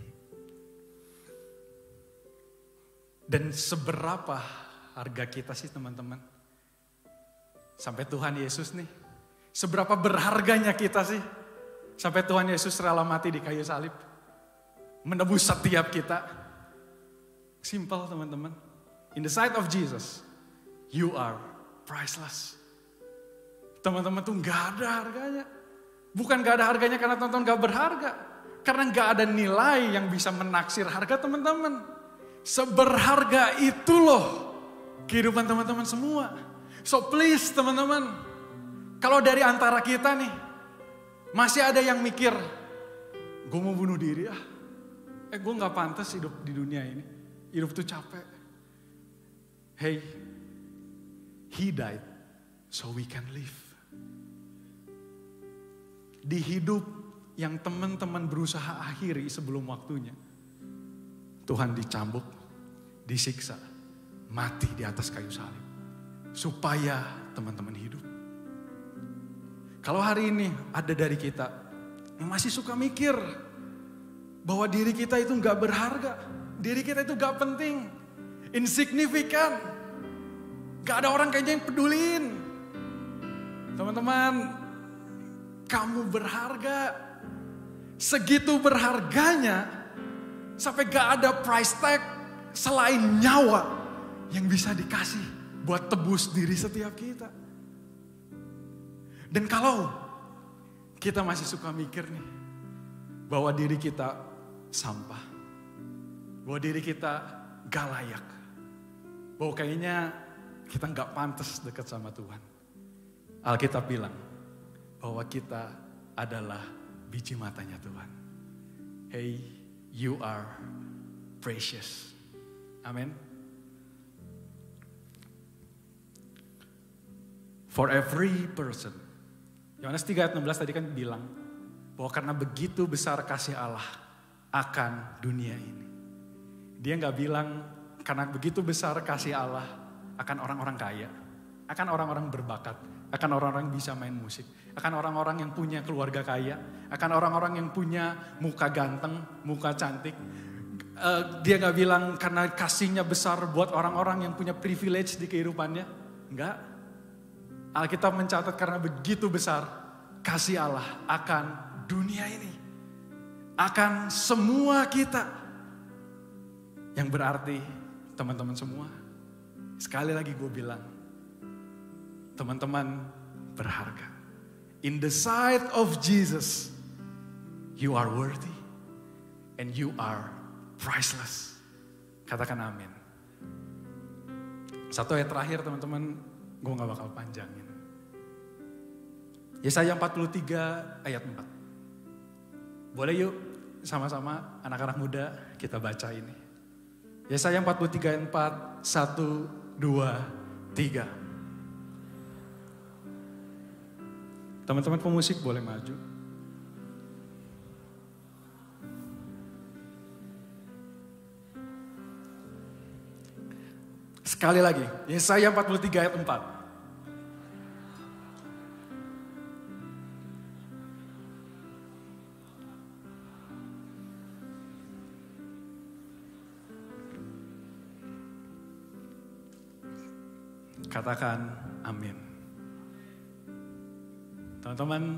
Speaker 7: Dan seberapa harga kita sih teman-teman? Sampai Tuhan Yesus nih. Seberapa berharganya kita sih? Sampai Tuhan Yesus rela mati di kayu salib. Menebus setiap kita. Simple teman-teman. In the sight of Jesus, you are priceless. Teman-teman tuh gak ada harganya. Bukan gak ada harganya karena teman-teman gak berharga. Karena gak ada nilai yang bisa menaksir harga teman-teman. Seberharga itu loh kehidupan teman-teman semua. So please teman-teman, kalau dari antara kita nih, masih ada yang mikir, gue mau bunuh diri ah. Gue gak pantas hidup di dunia ini. Hidup tuh capek. Hey, He died so we can live. Di hidup yang teman-teman berusaha akhiri sebelum waktunya. Tuhan dicambuk, disiksa, mati di atas kayu salib. Supaya teman-teman hidup. Kalau hari ini ada dari kita yang masih suka mikir bahwa diri kita itu gak berharga. Diri kita itu gak penting. Insignifikan. Gak ada orang kayaknya yang peduliin. Teman-teman, kamu berharga. Segitu berharganya sampai gak ada price tag selain nyawa yang bisa dikasih buat tebus diri setiap kita. Dan kalau kita masih suka mikir nih bahwa diri kita sampah, bahwa diri kita gak layak, bahwa kayaknya kita gak pantas dekat sama Tuhan. Alkitab bilang bahwa kita adalah biji matanya Tuhan. Hey, you are precious. Amin. For every person. Yohanes 3 ayat 16 tadi kan bilang bahwa karena begitu besar kasih Allah akan dunia ini. Dia gak bilang karena begitu besar kasih Allah akan orang-orang kaya, akan orang-orang berbakat, akan orang-orang yang bisa main musik, akan orang-orang yang punya keluarga kaya, akan orang-orang yang punya muka ganteng, muka cantik. Dia gak bilang karena kasihnya besar buat orang-orang yang punya privilege di kehidupannya. Enggak. Alkitab mencatat karena begitu besar kasih Allah akan dunia ini. Akan semua kita. Yang berarti teman-teman semua. Sekali lagi gue bilang. Teman-teman berharga. In the sight of Jesus, you are worthy. And you are priceless. Katakan amin. Satu ayat terakhir teman-teman, gue gak bakal panjangin. Yesaya 43 ayat 4. Boleh yuk sama-sama anak-anak muda kita baca ini. Yesaya 43 ayat 4, 1, 2, 3. Teman-teman pemusik boleh maju. Sekali lagi, Yesaya 43 ayat 4. Katakan amin. Teman-teman,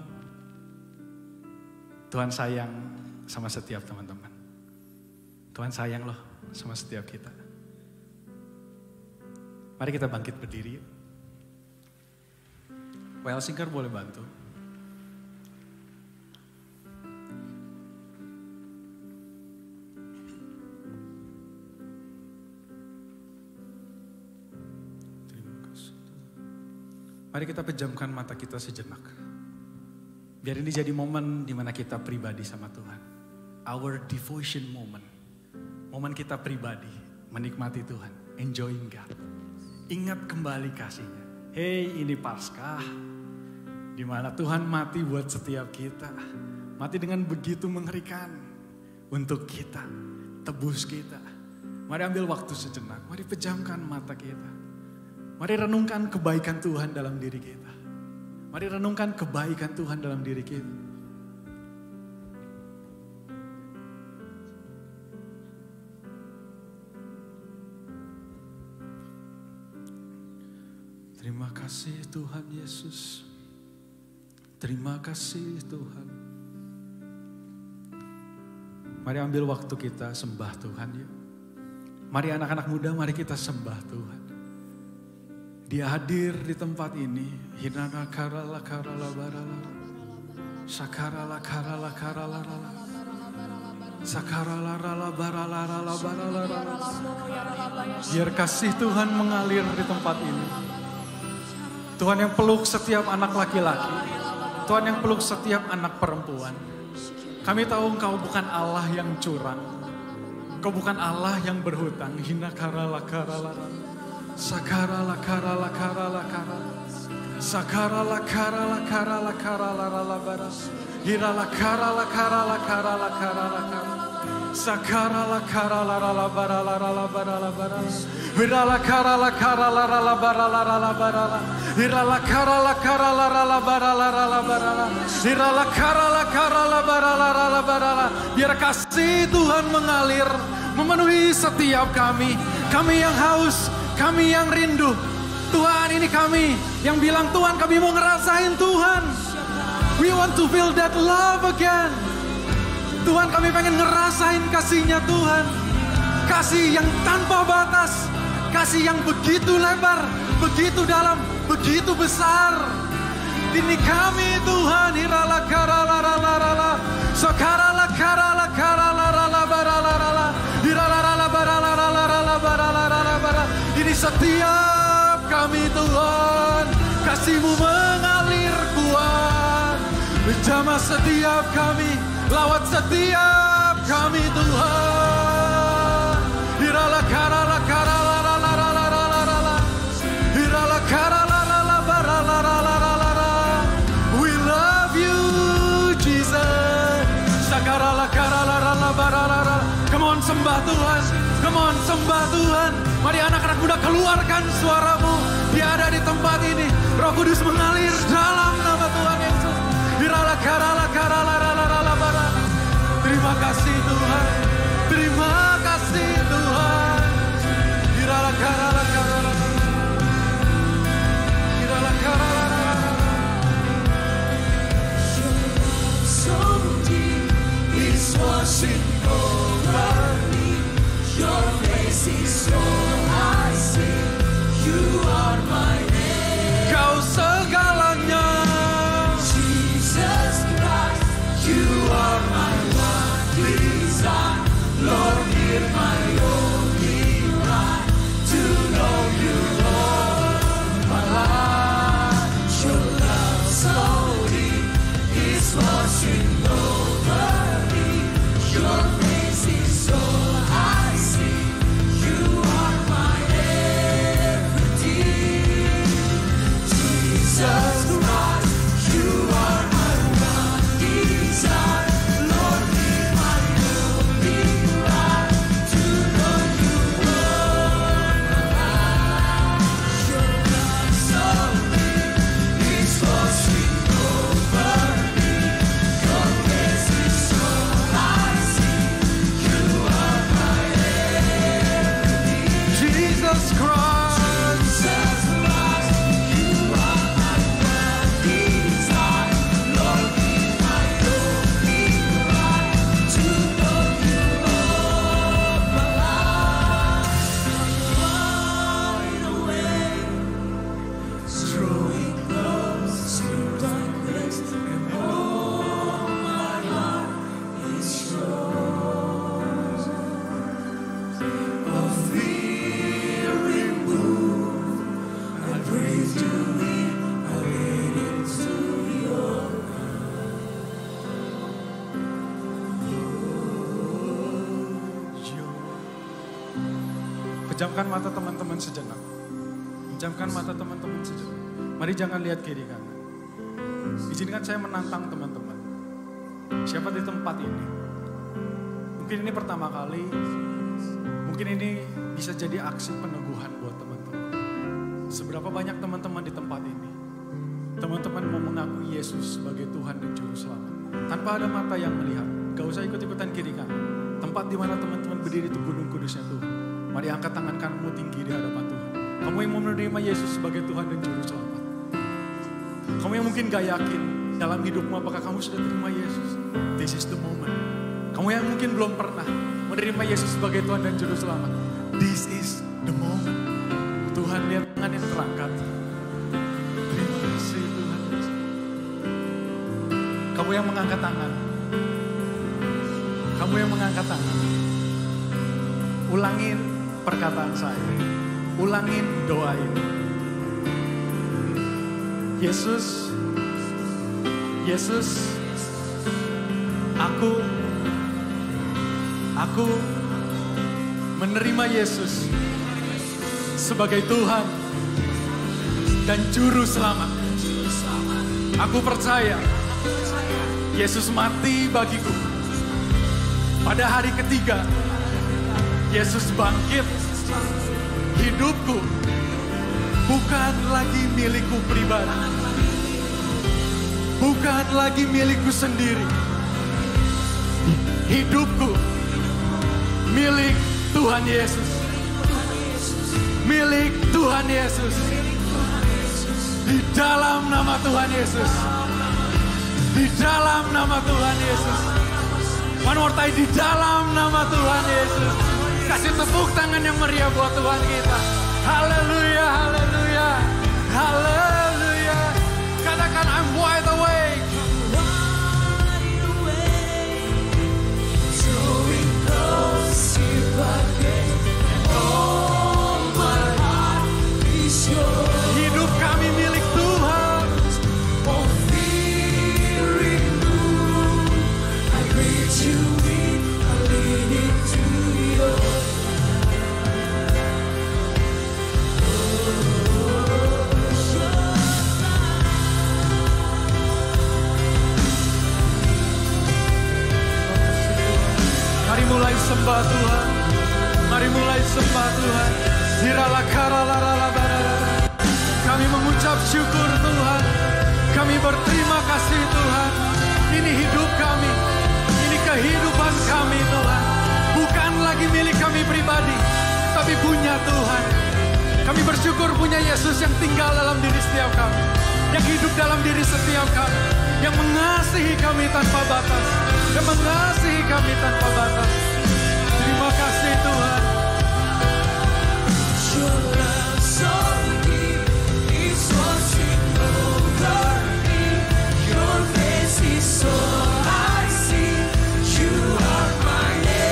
Speaker 7: Tuhan sayang sama setiap teman-teman. Tuhan sayang loh sama setiap kita. Mari kita bangkit berdiri. Well singer boleh bantu. Mari kita pejamkan mata kita sejenak. Biar ini jadi momen di mana kita pribadi sama Tuhan. Our devotion moment. Momen kita pribadi menikmati Tuhan, enjoying God. Ingat kembali kasih-Nya. Hey, ini Paskah. Di mana Tuhan mati buat setiap kita. Mati dengan begitu mengerikan untuk kita, tebus kita. Mari ambil waktu sejenak, mari pejamkan mata kita. Mari renungkan kebaikan Tuhan dalam diri kita. Mari renungkan kebaikan Tuhan dalam diri kita. Terima kasih Tuhan Yesus. Terima kasih Tuhan. Mari ambil waktu kita sembah Tuhan yuk. Mari anak-anak muda, mari kita sembah Tuhan. Dia hadir di tempat ini. Hinana karala karala barala. Sakarala karala karala rala. Sakarala rala barala rala barala rala. Biar kasih Tuhan mengalir di tempat ini. Tuhan yang peluk setiap anak laki-laki. Tuhan yang peluk setiap anak perempuan. Kami tahu Engkau bukan Allah yang curang. Engkau bukan Allah yang berhutang. Hina karala karala rala. Sakarala karala karala karala. Sakarala karala karala karala rala bara. Hirala karala karala karala karala karala. Sakarala karala rala bara rala bara bara. Hirala karala karala rala bara rala bara. Hirala karala karala rala bara rala bara. Hirala karala karala bara rala bara. Biar kasih Tuhan mengalir memenuhi setiap kami. Kami yang haus, kami yang rindu. Tuhan, ini kami yang bilang, Tuhan, kami mau ngerasain Tuhan. We want to feel that love again. Tuhan, kami pengen ngerasain kasih-Nya Tuhan. Kasih yang tanpa batas. Kasih yang begitu lebar, begitu dalam, begitu besar. Ini kami Tuhan. Hirala karala rala rala. Sakarala karala karala rala barala rala. Hirala rala barala rala rala barala rala bara. Ini setiap kami Tuhan. Kasih-Mu mengalir kuat. Menjamah setiap kami. Lawat setiap kami Tuhan. Hirala karala karala rala rala rala rala. Hirala karala rala barala rala rala rala. We love you Jesus. Sakarala karala rala barala rala. Come on sembah Tuhan. Come on sembah Tuhan. Mari anak-anak muda keluarkan suaramu. Dia ada di tempat ini. Roh Kudus mengalir dalam nama Tuhan Yesus. Hirala karala karala rala rala bara. Terima kasih Tuhan. Terima kasih Tuhan. Hirala karala karala. Hirala karala rala.
Speaker 6: So deep is washing over me. Your face is all I see. You are my name.
Speaker 7: Kau segalanya.
Speaker 6: Jesus Christ, you are my one desire. Lord, hear my only cry to know you all my life. Your love so deep is washing over me. Your face is all I see. You are my everything. Jesus Christ, you are my one desire. Lord, be my only life to
Speaker 7: Pejamkan mata teman-teman sejenak. Pejamkan mata teman-teman sejenak. Mari jangan lihat kiri kanan. Izinkan saya menantang teman-teman. Siapa di tempat ini? Mungkin ini pertama kali. Mungkin ini bisa jadi aksi peneguhan buat teman-teman. Seberapa banyak teman-teman di tempat ini? Teman-teman mau mengakui Yesus sebagai Tuhan dan Juru Selamat. Tanpa ada mata yang melihat. Gak usah ikut-ikutan kiri kanan. Tempat di mana teman-teman berdiri itu gunung kudusnya Tuhan. Mari angkat tangan kananmu tinggi di hadapan Tuhan. Kamu yang mau menerima Yesus sebagai Tuhan dan Juru Selamat. Kamu yang mungkin gak yakin dalam hidupmu apakah kamu sudah terima Yesus. This is the moment. Kamu yang mungkin belum pernah menerima Yesus sebagai Tuhan dan Juru Selamat. This is the moment. Tuhan, lihat tangan yang terangkat. Terima kasih Tuhan. Kamu yang mengangkat tangan. Kamu yang mengangkat tangan. Ulangin perkataan saya. Ulangin doa ini. Yesus, aku menerima Yesus sebagai Tuhan dan Juru Selamat. Aku percaya Yesus mati bagiku. Pada hari ketiga, Yesus bangkit. Hidupku bukan lagi milikku pribadi. Bukan lagi milikku sendiri. Hidupku milik Tuhan Yesus. Milik Tuhan Yesus. Di dalam nama Tuhan Yesus. Di dalam nama Tuhan Yesus. One more time, di dalam nama Tuhan Yesus. Kasih tepuk tangan yang meriah buat Tuhan kita. Haleluya, haleluya, haleluya. Katakan, I'm wide awake.
Speaker 6: Drawing close to my gate, and all my heart is yours.
Speaker 7: Hidup kami milik Tuhan.
Speaker 6: Oh, fearing moon, I greet you in, I lean into your
Speaker 7: Mari mulai sembah Tuhan. Mari mulai sembah Tuhan. Kami mengucap syukur Tuhan. Kami berterima kasih Tuhan. Ini hidup kami. Ini kehidupan kami Tuhan. Bukan lagi milik kami pribadi, tapi punya Tuhan. Kami bersyukur punya Yesus yang tinggal dalam diri setiap kami. Yang hidup dalam diri setiap kami. Yang mengasihi kami tanpa batas. Yang mengasihi kami tanpa batas. Terima kasih Tuhan.
Speaker 6: Your love so deep is washing over me. Your face is all I see. You are my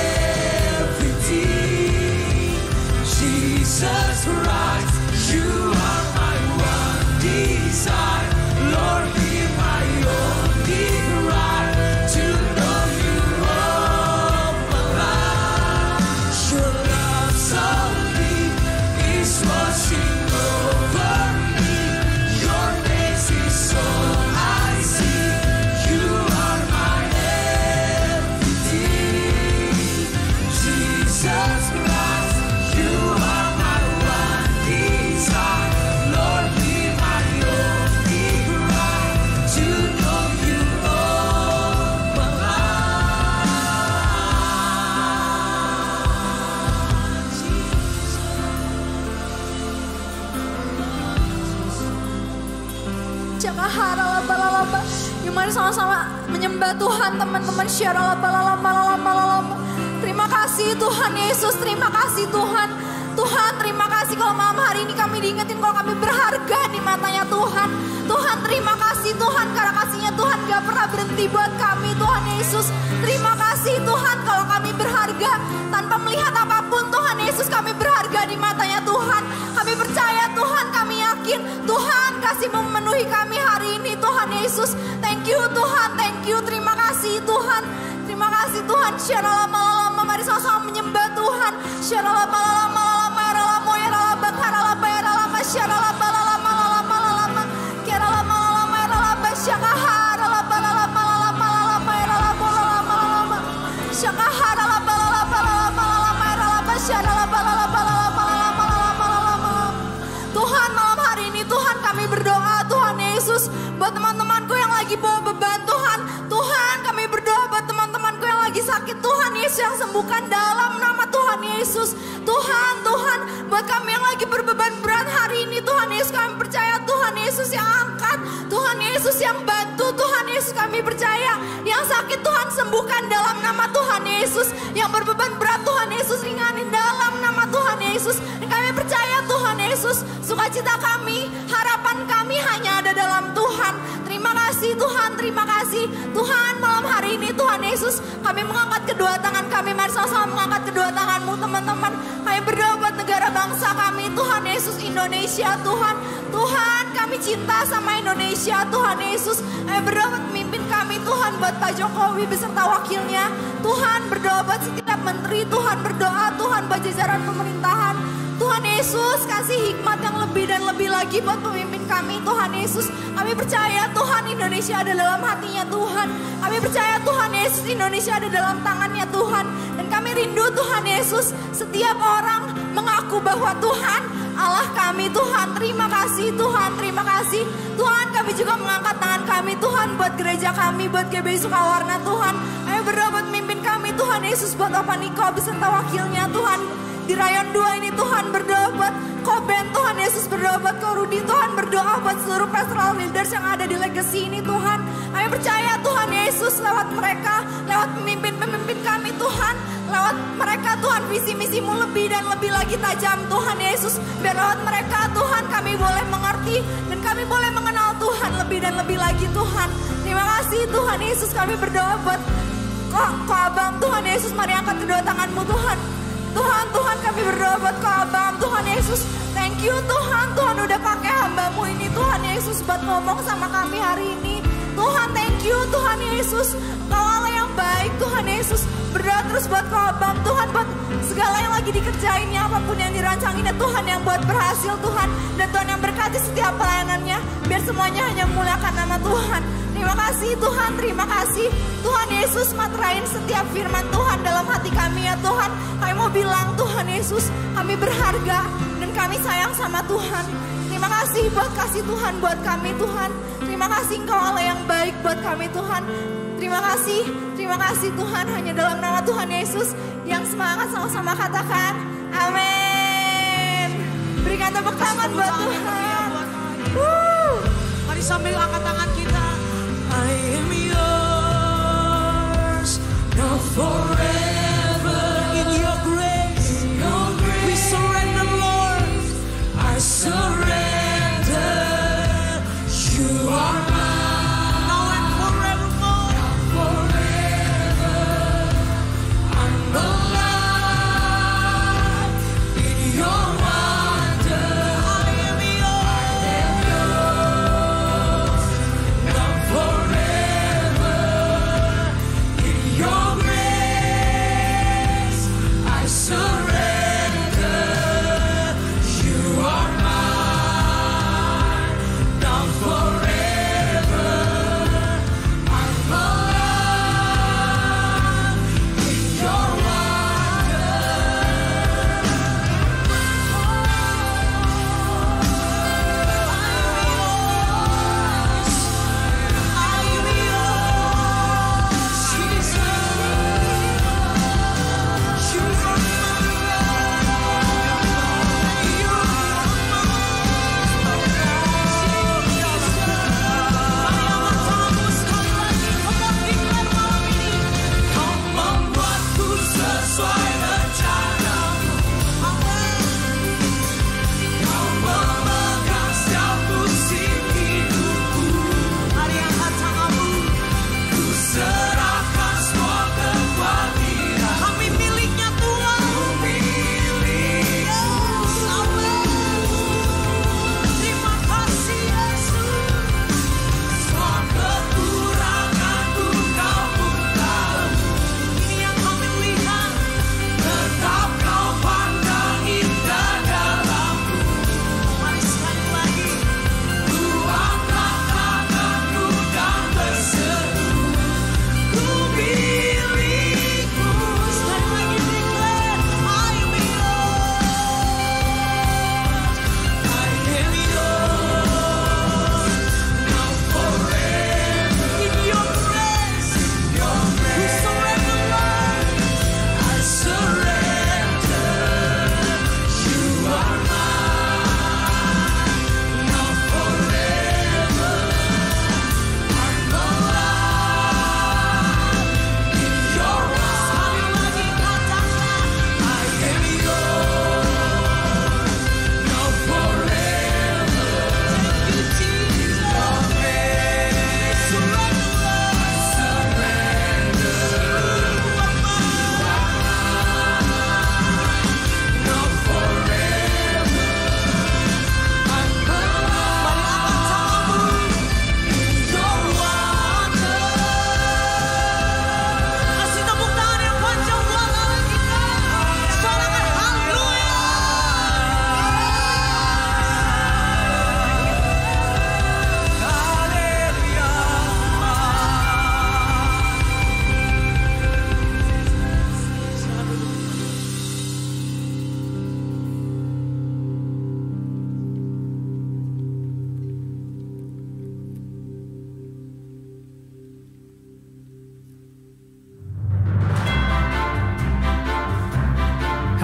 Speaker 6: everything. Jesus Christ, you are my one desire. Lord, be my only right to know you all my life. Your love so deep is washing over me. Your face is all I see. You are my everything. Jesus Christ, you are my one desire. Lord, be my only right to know you all my
Speaker 5: Jangan haralaba. Mari sama-sama menyembah Tuhan teman-teman. Syaralaba. Terima kasih Tuhan Yesus, terima kasih Tuhan. Tuhan terima kasih kalau malam hari ini kami diingetin kalau kami berharga di matanya Tuhan. Tuhan terima kasih Tuhan karena kasihnya Tuhan gak pernah berhenti buat kami Tuhan Yesus. Terima kasih Tuhan kalau kami berharga tanpa melihat apapun Tuhan Yesus, kami berharga di matanya Tuhan. Kami percaya Tuhan, kami yakin Tuhan kasih-Mu memenuhi kami hari ini Tuhan Yesus. Thank you Tuhan, thank you, terima kasih Tuhan. Terima kasih Tuhan. Syaralama, mari sama-sama menyembah Tuhan. Syaralama, Yesus yang sembuhkan dalam nama Tuhan Yesus. Tuhan, buat kami yang lagi berbeban berat hari ini, Tuhan Yesus, kami percaya Tuhan Yesus yang angkat, Tuhan Yesus yang bantu, Tuhan Yesus kami percaya. Yang sakit Tuhan sembuhkan dalam nama Tuhan Yesus. Yang berbeban berat Tuhan Yesus ringanin dalam nama Tuhan Yesus. Dan kami percaya Tuhan Yesus, sukacita kami, harapan kami hanya ada dalam Tuhan. Terima kasih Tuhan, terima kasih Tuhan. Malam hari ini Tuhan Yesus, kami mengangkat kedua tangan kami. Mari sama-sama mengangkat kedua tanganmu teman-teman. Kami berdoa buat negara bangsa kami, Tuhan Yesus, Indonesia Tuhan. Tuhan, kami cinta sama Indonesia Tuhan Yesus. Kami berdoa buat pemimpin kami Tuhan, buat Pak Jokowi beserta wakilnya. Tuhan, berdoa buat setiap menteri Tuhan, berdoa Tuhan buat jajaran pemerintahan. Tuhan Yesus, kasih hikmat yang lebih dan lebih lagi buat pemimpin kami Tuhan Yesus. Kami percaya Tuhan Indonesia ada dalam hatinya Tuhan. Kami percaya Tuhan Yesus Indonesia ada dalam tangannya Tuhan. Dan kami rindu Tuhan Yesus, setiap orang mengaku bahwa Tuhan Allah kami Tuhan. Terima kasih Tuhan, terima kasih Tuhan. Kami juga mengangkat tangan kami Tuhan buat gereja kami, buat GBI Sukawarna Tuhan. Kami berdoa buat pemimpin kami Tuhan Yesus, buat Opa Niko beserta wakilnya Tuhan. Di rayon 2 ini Tuhan, berdoa buat Koben Tuhan Yesus, berdoa buat Korudi Tuhan, berdoa buat seluruh pastoral leaders yang ada di legacy ini Tuhan. Kami percaya Tuhan Yesus lewat mereka, lewat pemimpin-pemimpin kami Tuhan, lewat mereka Tuhan visi-misimu lebih dan lebih lagi tajam Tuhan Yesus. Biar lewat mereka Tuhan kami boleh mengerti dan kami boleh mengenal Tuhan lebih dan lebih lagi Tuhan. Terima kasih Tuhan Yesus, kami berdoa buat Ko Abang Tuhan Yesus, mari angkat kedua tanganmu Tuhan. Tuhan kami berdoa buat Ko Abang Tuhan Yesus. Thank you Tuhan udah pakai hambamu ini Tuhan Yesus buat ngomong sama kami hari ini. Tuhan thank you Tuhan Yesus, Kau Allah yang baik Tuhan Yesus. Berdoa terus buat Ko Abang Tuhan, buat segala yang lagi dikerjainnya, apapun yang dirancanginnya Tuhan, yang buat berhasil Tuhan. Dan Tuhan yang berkati setiap pelayanannya, biar semuanya hanya memuliakan nama Tuhan. Terima kasih Tuhan, terima kasih Tuhan Yesus, materain setiap firman Tuhan dalam hati kami ya Tuhan. Kami mau bilang Tuhan Yesus, kami berharga dan kami sayang sama Tuhan. Terima kasih buat kasih Tuhan buat kami Tuhan. Terima kasih Engkau Allah yang baik buat kami Tuhan. Terima kasih Tuhan, hanya dalam nama Tuhan Yesus. Yang semangat sama-sama katakan amin. Berikan tepuk tangan buat Tuhan.
Speaker 6: Mari sambil angkat tangan kita. I am yours, now forever in your grace. We surrender, Lord. I surrender. You are mine, now and forevermore. I'm alive in your wonder. I am yours, now forever in your grace.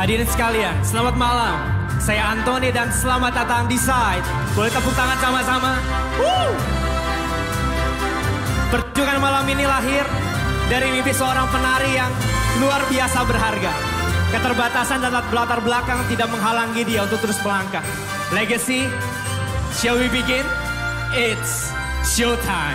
Speaker 8: Hadirin sekalian, selamat malam. Saya Anthony dan selamat datang di Side. Boleh tepuk tangan sama-sama? Pertunjukan malam ini lahir dari mimpi seorang penari yang luar biasa berharga. Keterbatasan dan latar belakang tidak menghalangi dia untuk terus melangkah. Legacy, shall we begin? It's showtime.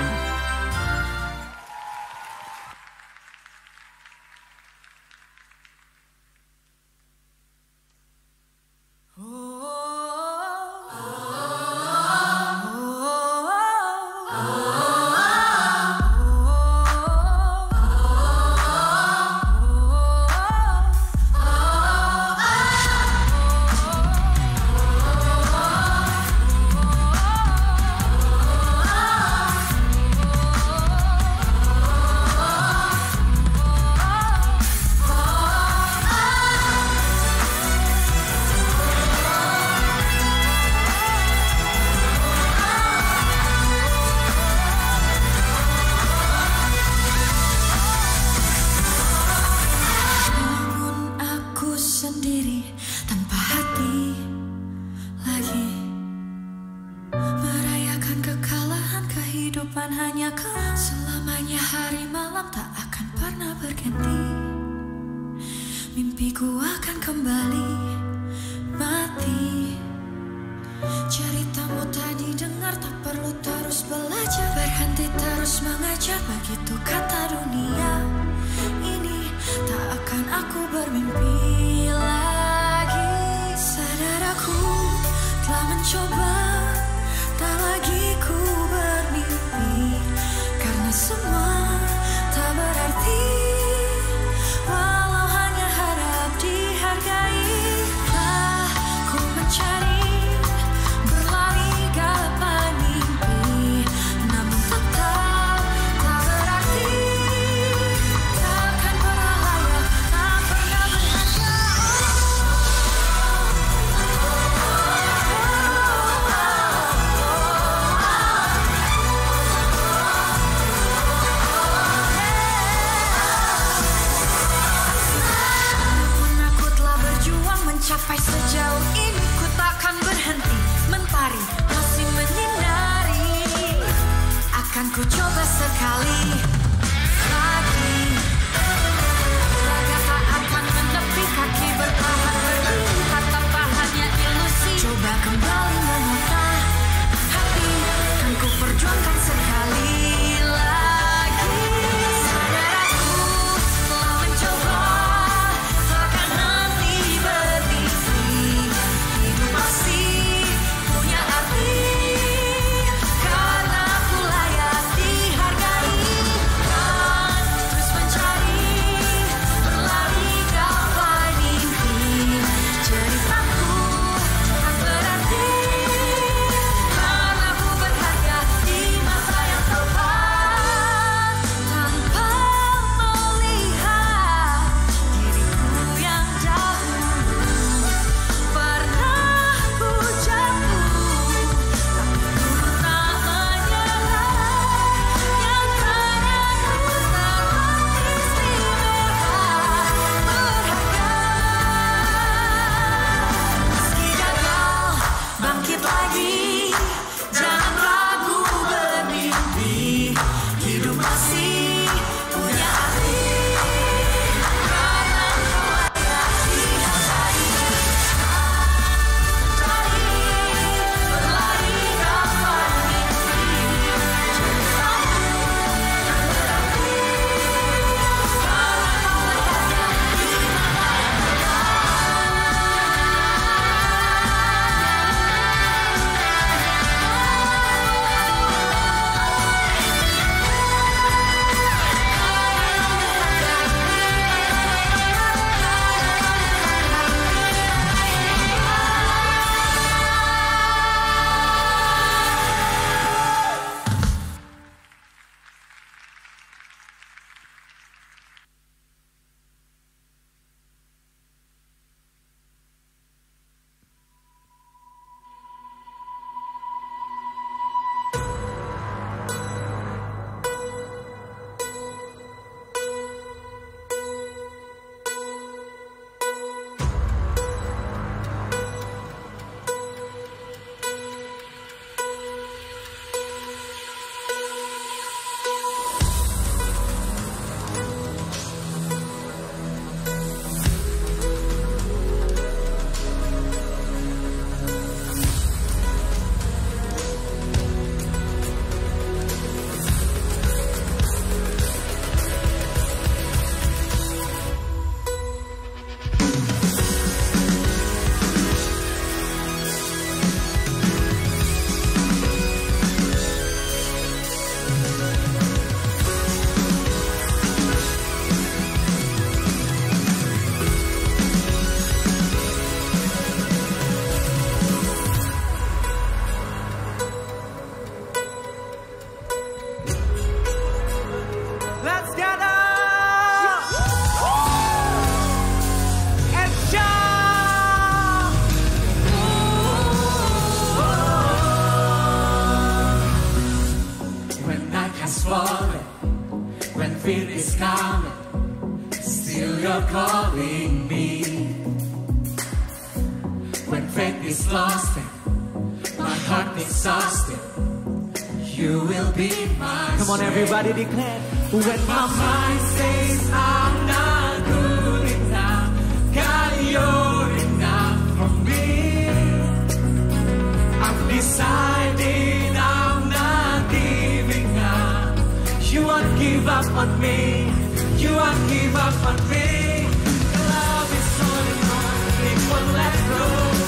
Speaker 6: is lost and my heart exhausted, you will be my
Speaker 8: Come on everybody declare.
Speaker 6: When my mind says I'm not good enough, God, you're enough for me. I've decided I'm not giving up. You won't give up on me. You won't give up on me. Your love is holding on, it won't let go.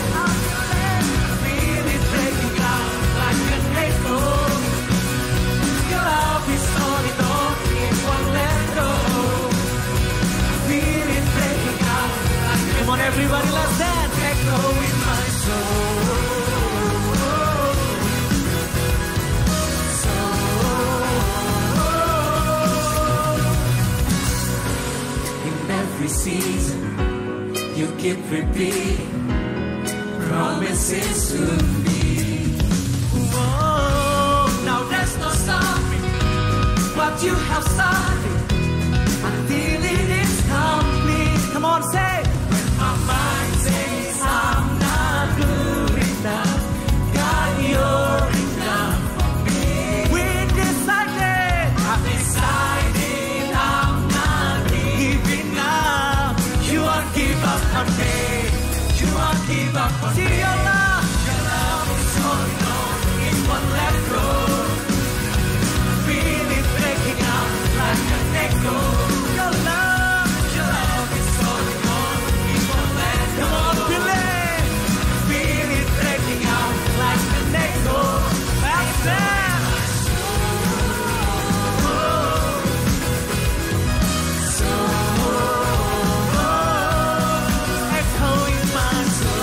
Speaker 6: Feel it breaking out like an echo. Your love is holding on, it won't let go. Feel it breaking out like an
Speaker 8: Come on everybody, let's dance.
Speaker 6: echo in my soul. Every season you keep repeating promises to me. Whoa, now there's no stopping what you have started until it is complete.
Speaker 8: Come on, say.
Speaker 6: When my mind says I'm not good enough, God, you're enough for me.
Speaker 8: We decided.
Speaker 6: I've decided I'm not giving up. You won't give up on me. You won't give up on me.
Speaker 8: See your love.
Speaker 6: Your love is holding on. It won't let go. Feel it breaking out like an echo.
Speaker 8: Your love.
Speaker 6: Your love is holding on. It won't let go.
Speaker 8: Come on, believe.
Speaker 6: Feel it breaking out like an echo.
Speaker 8: That's it.
Speaker 6: Echo in my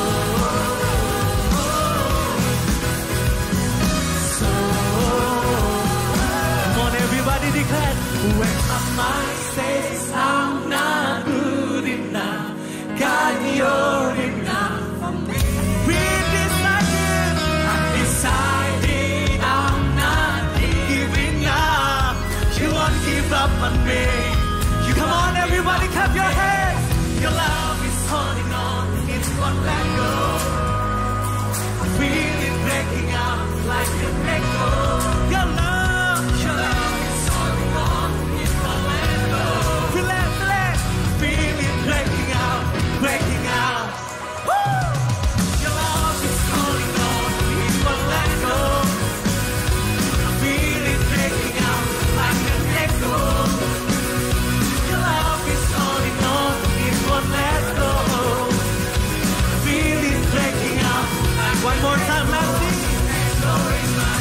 Speaker 8: Come on everybody declare.
Speaker 6: When my mind says I'm not good enough, God, you're enough for me.
Speaker 8: We decided.
Speaker 6: I've decided I'm not giving up. You won't give up on me. You
Speaker 8: Come on everybody, clap your hands.
Speaker 6: Your love is holding on, it won't let go. I feel it breaking out like an echo.
Speaker 8: Your love.
Speaker 6: Your love is holding on, it won't let go.
Speaker 8: Feel it.
Speaker 6: Feel it breaking out, breaking out. Woo! Your love is holding on, it won't let go. I feel it breaking out like an echo. Your love is holding on, it won't let go. I feel it breaking out like
Speaker 8: One more time, let's sing.
Speaker 6: echo in my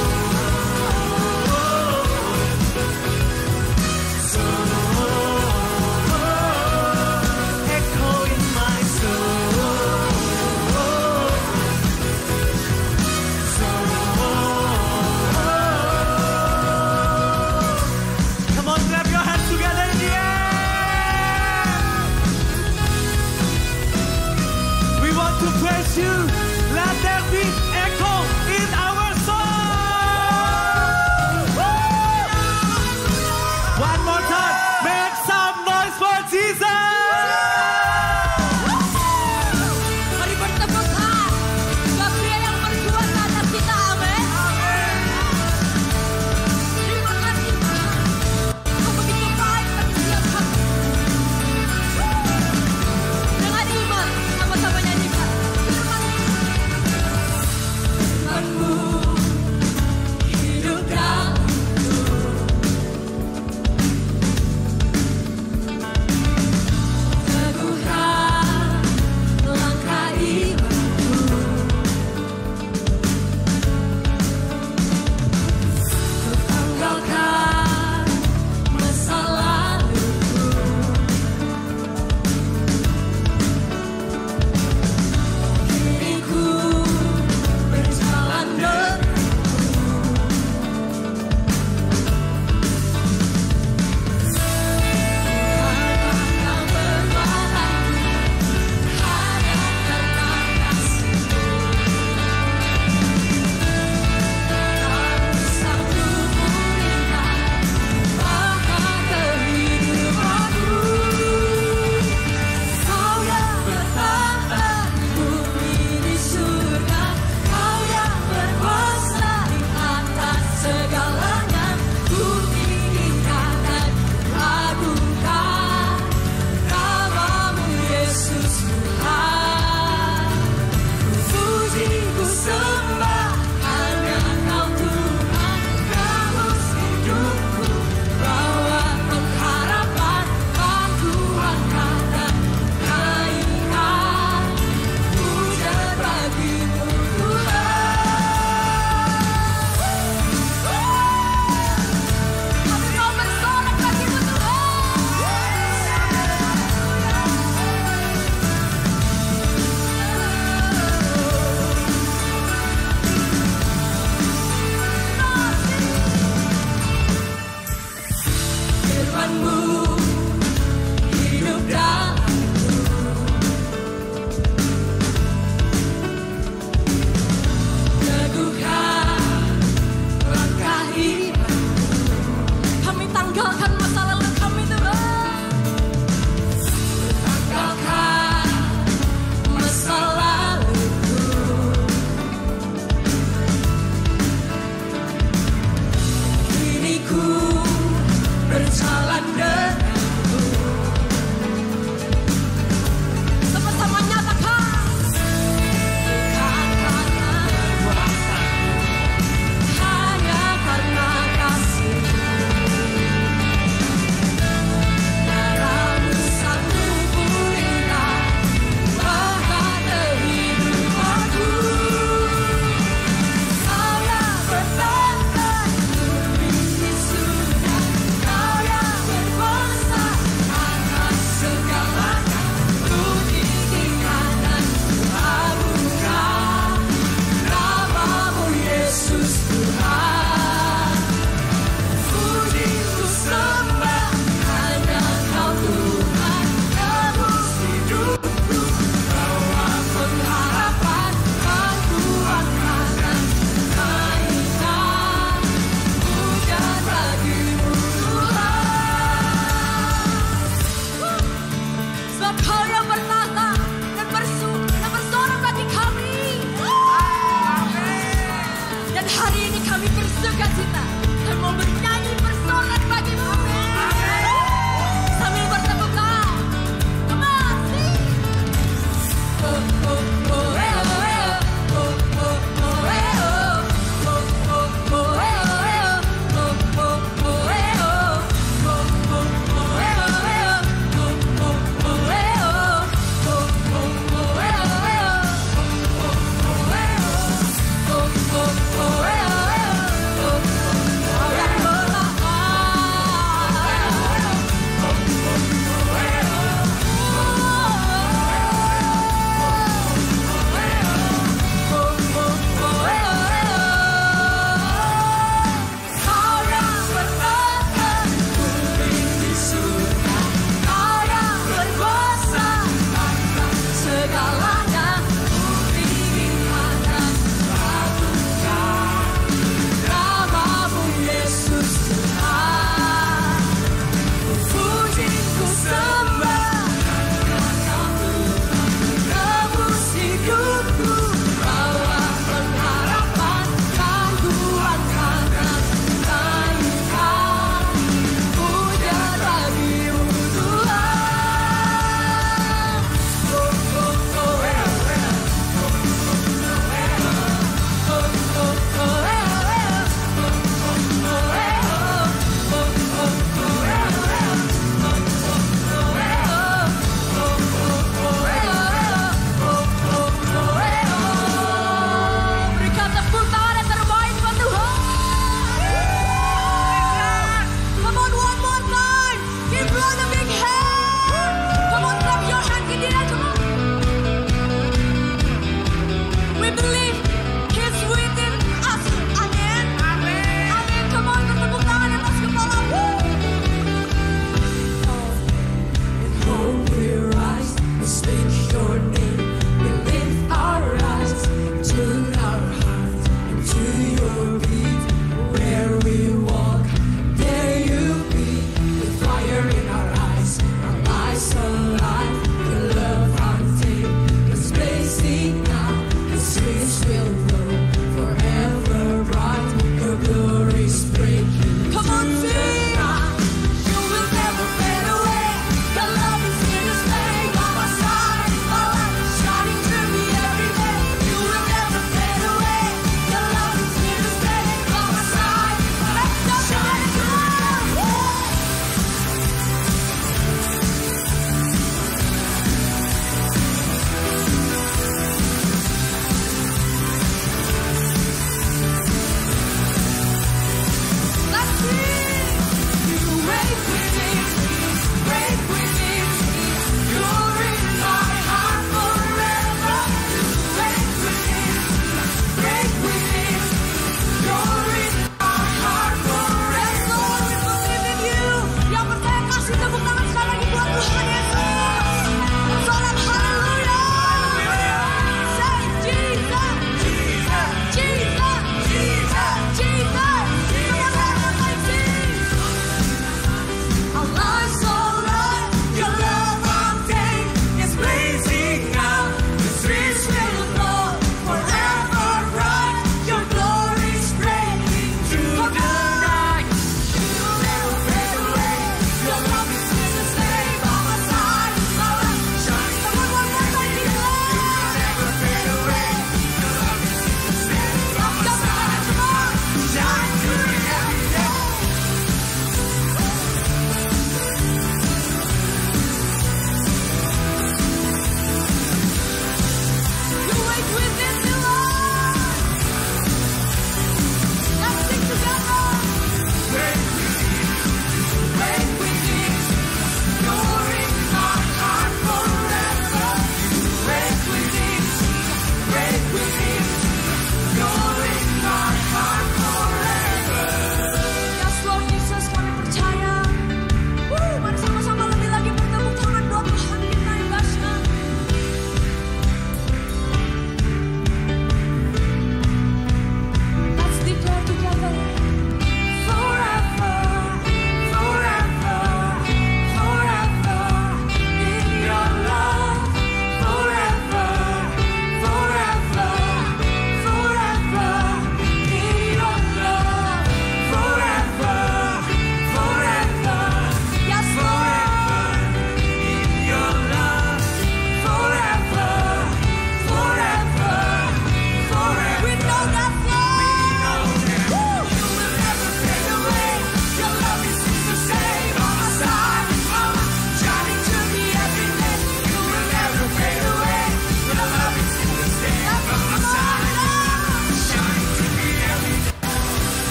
Speaker 6: echo in my
Speaker 8: Come on, clap your hands together in the air. We want to praise you. Let there be echo in our soul. One more time, make some noise for Jesus.
Speaker 5: Mari bertepuk tangan buat pria yang berjuang atas kita, amin. Terima kasih Tuhan, Kau begitu baik bagi setiap kami. Dengan iman, sama-sama nyanyikan. Firman-Mu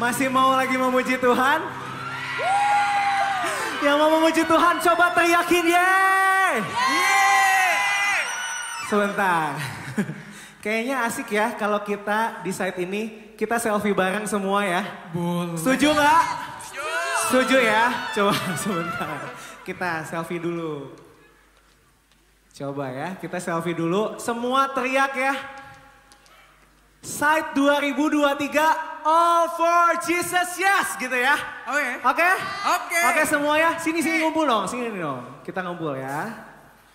Speaker 8: Masih mau lagi memuji Tuhan? Yang mau memuji Tuhan coba teriakin yeay! Sebentar. Kayaknya asik ya kalau kita di site ini kita selfie bareng semua ya.
Speaker 7: Boleh.
Speaker 8: Setuju nggak? Setuju ya? Coba sebentar. Kita selfie dulu. Coba ya, kita selfie dulu. Semua teriak ya. Site 2023 All for Jesus Yes gitu ya. Oke semua ya. Sini ngumpul dong. Sini dong. Kita ngumpul ya.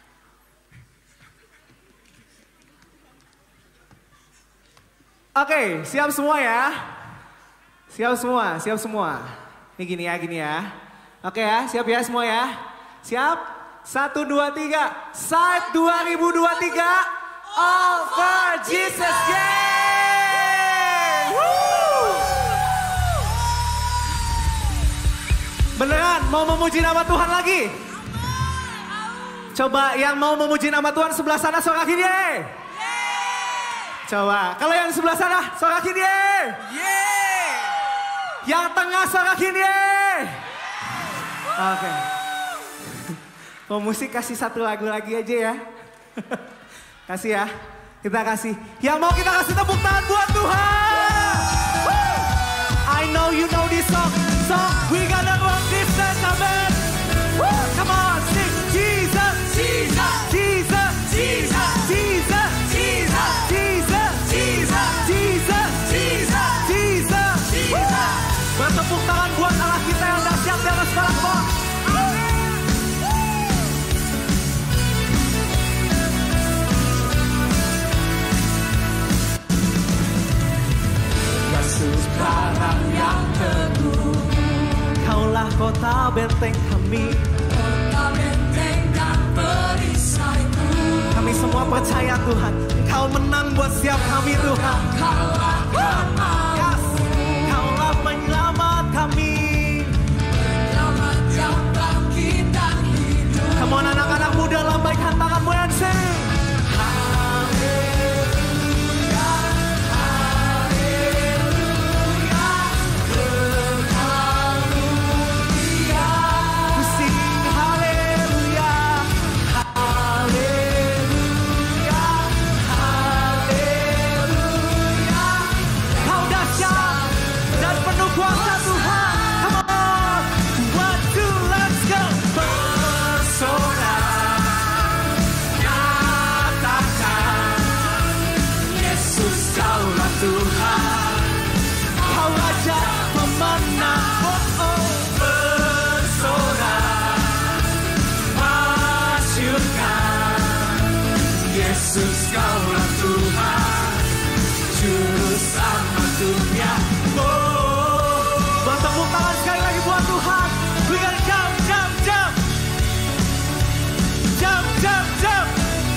Speaker 8: Oke, siap semua ya. Siap semua. Ini gini ya. Oke ya, siap ya semua ya. Siap? 1, 2, 3. Site 2023 All for Jesus Yeay! Beneran mau memuji nama Tuhan lagi? Coba yang mau memuji nama Tuhan sebelah sana sorakin yeay! Coba, kalau yang sebelah sana, sorakin yeay! Yang tengah sorakin yeay! Oke. Pemusik kasih satu lagu lagi aja ya. Kasih ya, kita kasih. Yang mau kita kasih tepuk tangan buat Tuhan! I know you know this song, so we gonna rock this dance, amen! Come on, sing Jesus! Jesus! Jesus! Jesus! Jesus! Jesus! Jesus! Jesus! Jesus! Jesus! Jesus! Jesus! Bertepuk tangan buat Allah kita yang dahsyat di atas segala semua.
Speaker 6: Yesus karang yang teguh,
Speaker 8: Kaulah kota benteng kami.
Speaker 6: kota benteng dan perisaiku.
Speaker 8: Kami semua percaya Tuhan, Engkau menang buat setiap kami Tuhan.
Speaker 6: Kau akan
Speaker 8: Yes. Kaulah penyelamat kami.
Speaker 6: penyelamat yang bangkit dan hidup.
Speaker 8: Come on anak-anak muda, lambaikan tanganmu and sing. We sing hallelujah, hallelujah, hallelujah. Kau dahsyat dan penuh kuasa Tuhan. Come on, 1, 2, let's go.
Speaker 6: Persona nyatakan Yesus kaulah Tuhan.
Speaker 8: Kau raja pemenang. Oh, oh.
Speaker 6: Persona masyurkan Yesus kaulah Tuhan, Juru selamat dunia.
Speaker 8: Bertepuk tangan sekali lagi buat Tuhan. We gotta jump, jump, jump. Jump, jump, jump.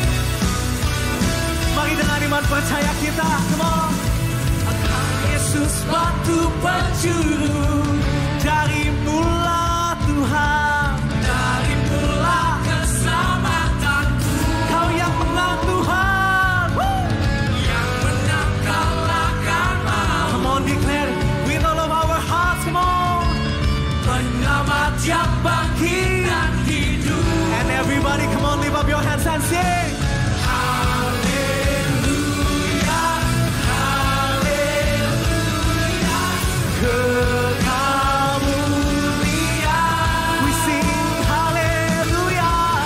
Speaker 8: Mari dengan iman percaya kita. Come on.
Speaker 6: Yesus batu penjuru,
Speaker 8: Dari mula Tuhan,
Speaker 6: dari mula keselamatanku.
Speaker 8: Kau yang menang Tuhan. Woo!
Speaker 6: Yang menang kalahkan maut.
Speaker 8: Come on declare with all of our hearts. Come on.
Speaker 6: Penyelamat yang bangkit dan hidup.
Speaker 8: And everybody come on lift up your hands and sing.
Speaker 6: Haleluya, haleluya, Kekal mulia.
Speaker 8: We sing hallelujah.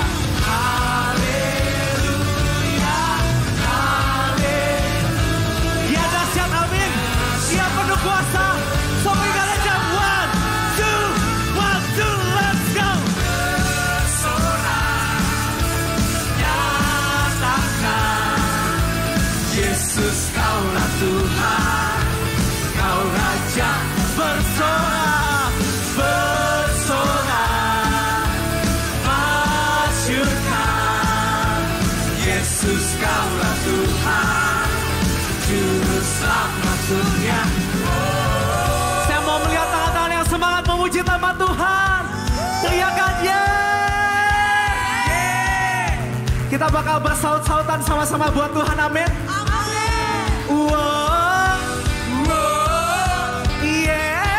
Speaker 6: Haleluya, haleluya.
Speaker 8: Dia dahsyat, amin. Dia penuh kuasa. So we gotta jump. 1, 2, 1, 2, let's go.
Speaker 6: Persona nyatakan Yesus kaulah Tuhan, Kau Raja
Speaker 8: Bersorak,
Speaker 6: persona masyurkan Yesus kaulah Tuhan, Juru selamat dunia.
Speaker 8: saya mau melihat tangan-tangan yang semangat memuji nama Tuhan. Teriakan yeay. Kita bakal bersaut-sautan sama-sama buat Tuhan, amin. Wow, yeah.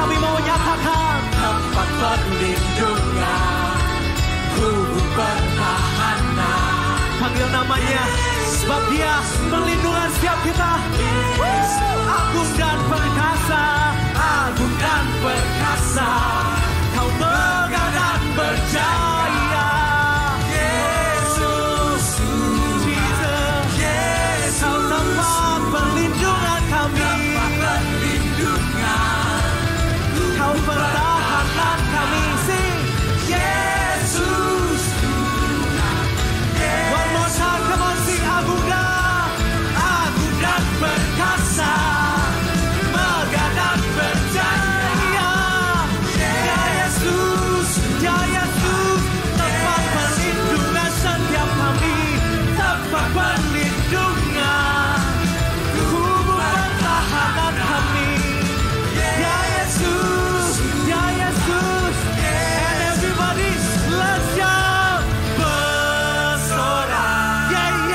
Speaker 8: kami mau nyatakan
Speaker 6: tempat perlindungan, gubuk pertahanan.
Speaker 8: panggil namanya, sebab dia perlindungan setiap kita. Agung dan perkasa,
Speaker 6: Agung dan perkasa,
Speaker 8: kau megah dan berjaya.
Speaker 6: Yesus,
Speaker 8: Jesus,
Speaker 6: Yesus,
Speaker 8: kau tempat perlindungan kami.
Speaker 6: tempat perlindungan,
Speaker 8: Kau pertahanan kami, sing
Speaker 6: Yesus,
Speaker 8: one more time, come on, sing agung dan
Speaker 6: perkasa, megah dan berjaya.
Speaker 8: ya Yesus, tempat perlindungan setiap kami, tempat perlindungan, gubuk pertahanan kami, ya Yesus, and everybody, let's shout, bersorak,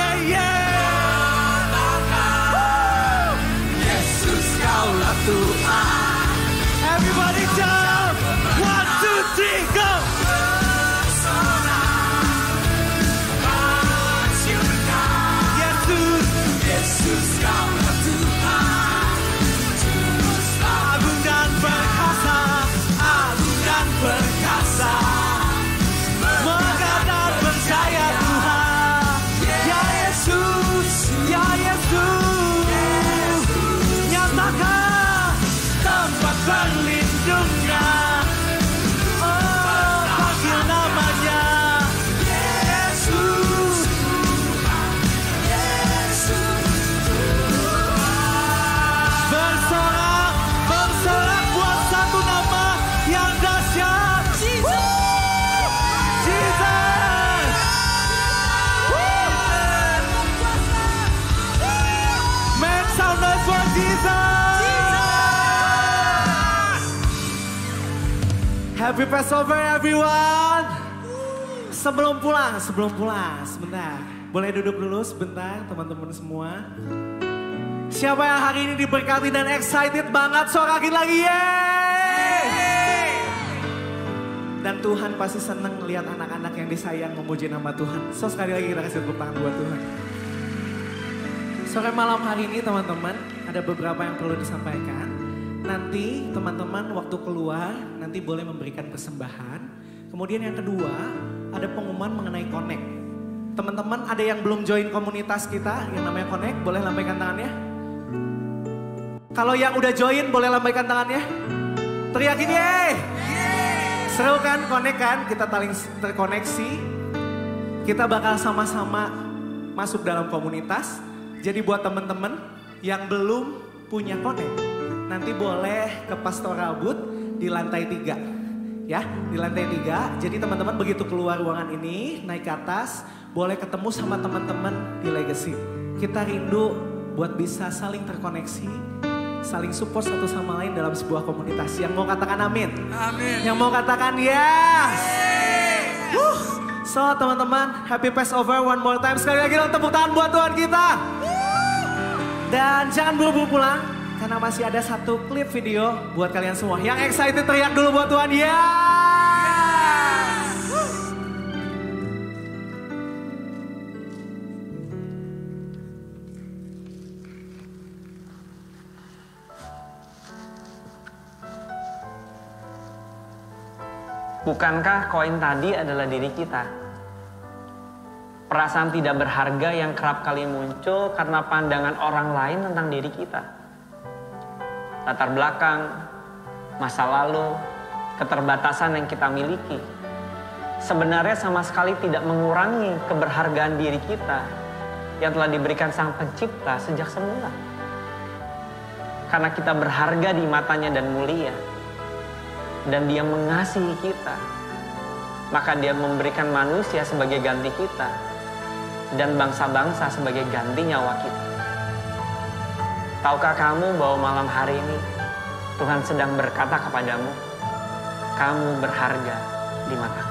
Speaker 6: Yesus kaulah Tuhan.
Speaker 8: everybody shout, 1, 2, 3, go!
Speaker 6: Yesus kaulah Tuhan.
Speaker 8: Agung dan perkasa, megah dan berjaya Tuhan. Ya Yesus, nyatakan tempat perlindungan. Oh, panggil namanya Yesus. Bersorak buat satu nama yang dahsyat. Jesus. Make some noise for Jesus. Happy Passover everyone. Sebelum pulang, sebentar. Boleh duduk dulu sebentar teman-teman semua. Siapa yang hari ini diberkati dan excited banget, sorakin lagi, yeay! Dan Tuhan pasti senang lihat anak-anak yang disayang memuji nama Tuhan. So sekali lagi kita kasih tepuk tangan buat Tuhan. Sore malam hari ini teman-teman, ada beberapa yang perlu disampaikan. Nanti teman-teman waktu keluar, nanti boleh memberikan persembahan. Kemudian yang kedua, ada pengumuman mengenai Connect. Teman-teman ada yang belum join komunitas kita yang namanya Connect, boleh lambaikan tangannya. Kalau yang udah join boleh lambaikan tangannya. Teriakin yeay. Seru kan, Connect kan, kita saling terkoneksi. Kita bakal sama-sama masuk dalam komunitas. Jadi buat teman-teman yang belum punya Connect, nanti boleh ke Pastoral Booth di lantai 3. Ya, di lantai 3. Jadi teman-teman begitu keluar ruangan ini, naik ke atas, boleh ketemu sama teman-teman di Legacy. Kita rindu buat bisa saling terkoneksi, saling support satu sama lain dalam sebuah komunitas. Yang mau katakan amin?
Speaker 6: Amin.
Speaker 8: Yang mau katakan yes? So teman-teman, happy Passover one more time. Sekali lagi dong tepuk tangan buat Tuhan kita. Dan jangan buru-buru pulang, karena masih ada satu klip video buat kalian semua. Yang excited teriak dulu buat Tuhan, yes!
Speaker 1: Bukankah koin tadi adalah diri kita? Perasaan tidak berharga yang kerap kali muncul karena pandangan orang lain tentang diri kita. Latar belakang, masa lalu, keterbatasan yang kita miliki sebenarnya sama sekali tidak mengurangi keberhargaan diri kita yang telah diberikan Sang Pencipta sejak semula. Karena kita berharga di matanya dan mulia, dan Dia mengasihi kita, maka Dia memberikan manusia sebagai ganti kita dan bangsa-bangsa sebagai ganti nyawa kita. Tahukah kamu bahwa malam hari ini Tuhan sedang berkata kepadamu, kamu berharga di mataku.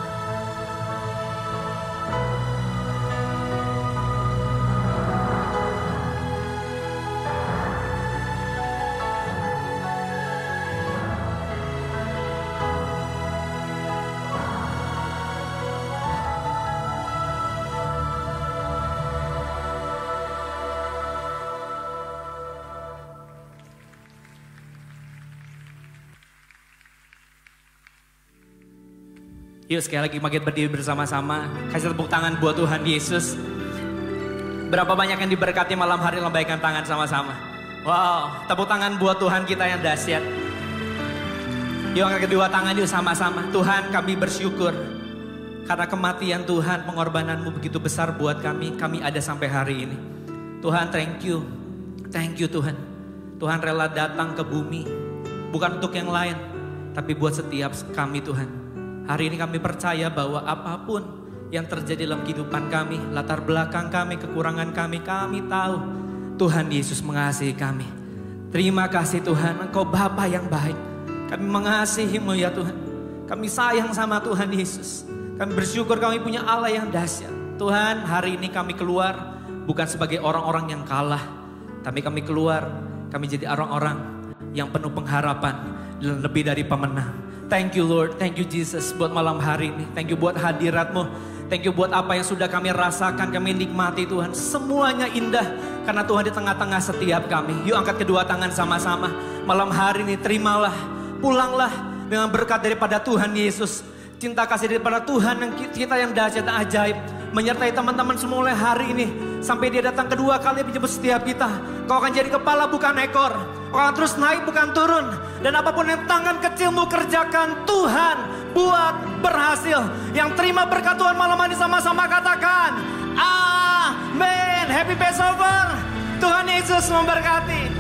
Speaker 8: Yuk sekali lagi makin berdiri bersama-sama. Kasih tepuk tangan buat Tuhan Yesus. Berapa banyak yang diberkati malam hari, lambaikan tangan sama-sama. Wow, tepuk tangan buat Tuhan kita yang dahsyat. Yuk angkat kedua tangan yuk sama-sama. Tuhan, kami bersyukur karena kematian Tuhan, pengorbananmu begitu besar buat kami. Kami ada sampai hari ini. Tuhan, thank you. Thank you Tuhan. Tuhan rela datang ke bumi. Bukan untuk yang lain, tapi buat setiap kami Tuhan. Hari ini kami percaya bahwa apapun yang terjadi dalam kehidupan kami, latar belakang kami, kekurangan kami tahu Tuhan Yesus mengasihi kami. Terima kasih Tuhan, Engkau Bapa yang baik. Kami mengasihi-Mu ya Tuhan. Kami sayang sama Tuhan Yesus. Kami bersyukur kami punya Allah yang dahsyat. Tuhan, hari ini kami keluar bukan sebagai orang-orang yang kalah, tapi kami keluar, kami jadi orang-orang yang penuh pengharapan dan lebih dari pemenang. Thank you Lord, thank you Jesus buat malam hari ini. Thank you buat hadirat-Mu. Thank you buat apa yang sudah kami rasakan, kami nikmati Tuhan. Semuanya indah karena Tuhan di tengah-tengah setiap kami. Yuk angkat kedua tangan sama-sama. Malam hari ini terimalah, pulanglah dengan berkat daripada Tuhan Yesus. Cinta kasih daripada Tuhan yang kita yang dahsyat dan ajaib. Menyertai teman-teman semua mulai hari ini. Sampai dia datang kedua kali menjemput setiap kita. Kau akan jadi kepala bukan ekor. Kau akan terus naik bukan turun. Dan apapun yang tangan kecilmu kerjakan, Tuhan buat berhasil. Yang terima berkat Tuhan malam ini sama-sama katakan amin. Happy Passover. Tuhan Yesus memberkati.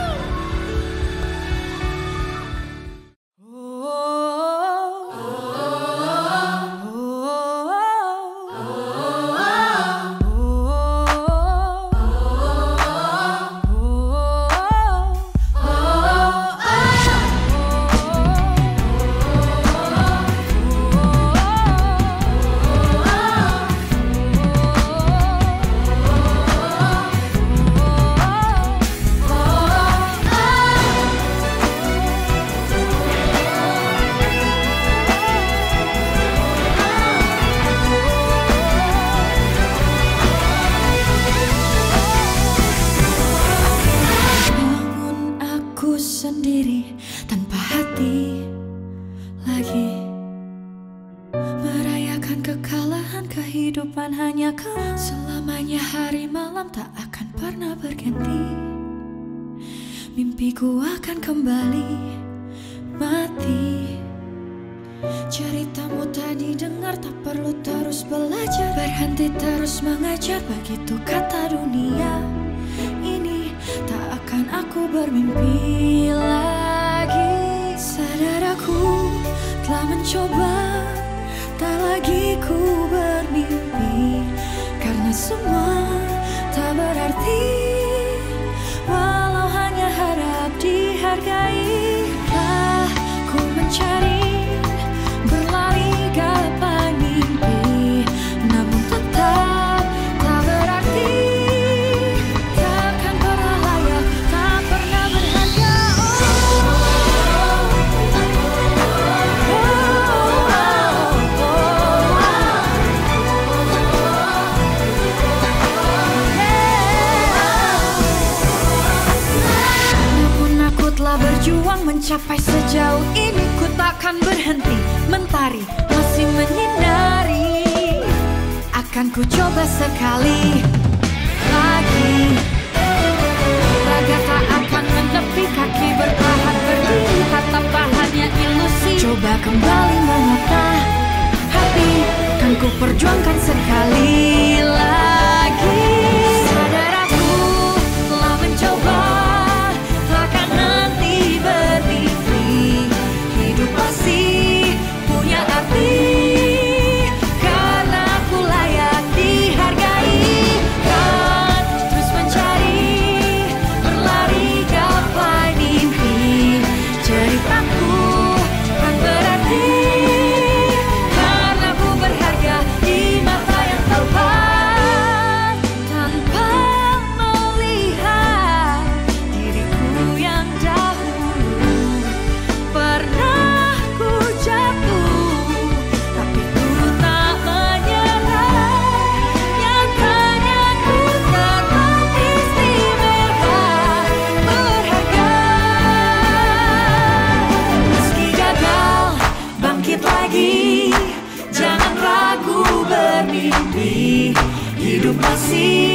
Speaker 4: Mimpiku akan kembali mati. Ceritamu tadi dengar, tak perlu terus belajar. Berhenti terus mengajar, begitu kata dunia. Ini tak akan aku bermimpi lagi. Sadar aku telah mencoba, tak lagi ku bermimpi. Karena semua tak berarti, walau hanya harap dihargai. Lah ku mencari, berlari gapai mimpi, namun tetap tak berarti. Takkan pernah layak, tak pernah berharga. Berjuang mencapai sejauh ini, ku takkan berhenti mentari, masih menyinari. Akan ku coba sekali lagi. Raga tak akan menepi, kaki bertahan berdiri, tatap hanya ilusi. Coba kembali menata hati, kan ku perjuangkan sekali lagi. Sadar aku telah mencoba, takkan nanti bermimpi. Hidup pasti punya arti, karena aku layak dihargai. Kan terus mencari, berlari gapai mimpi. Ceritaku kan berarti, karena aku berharga di mata yang kasih.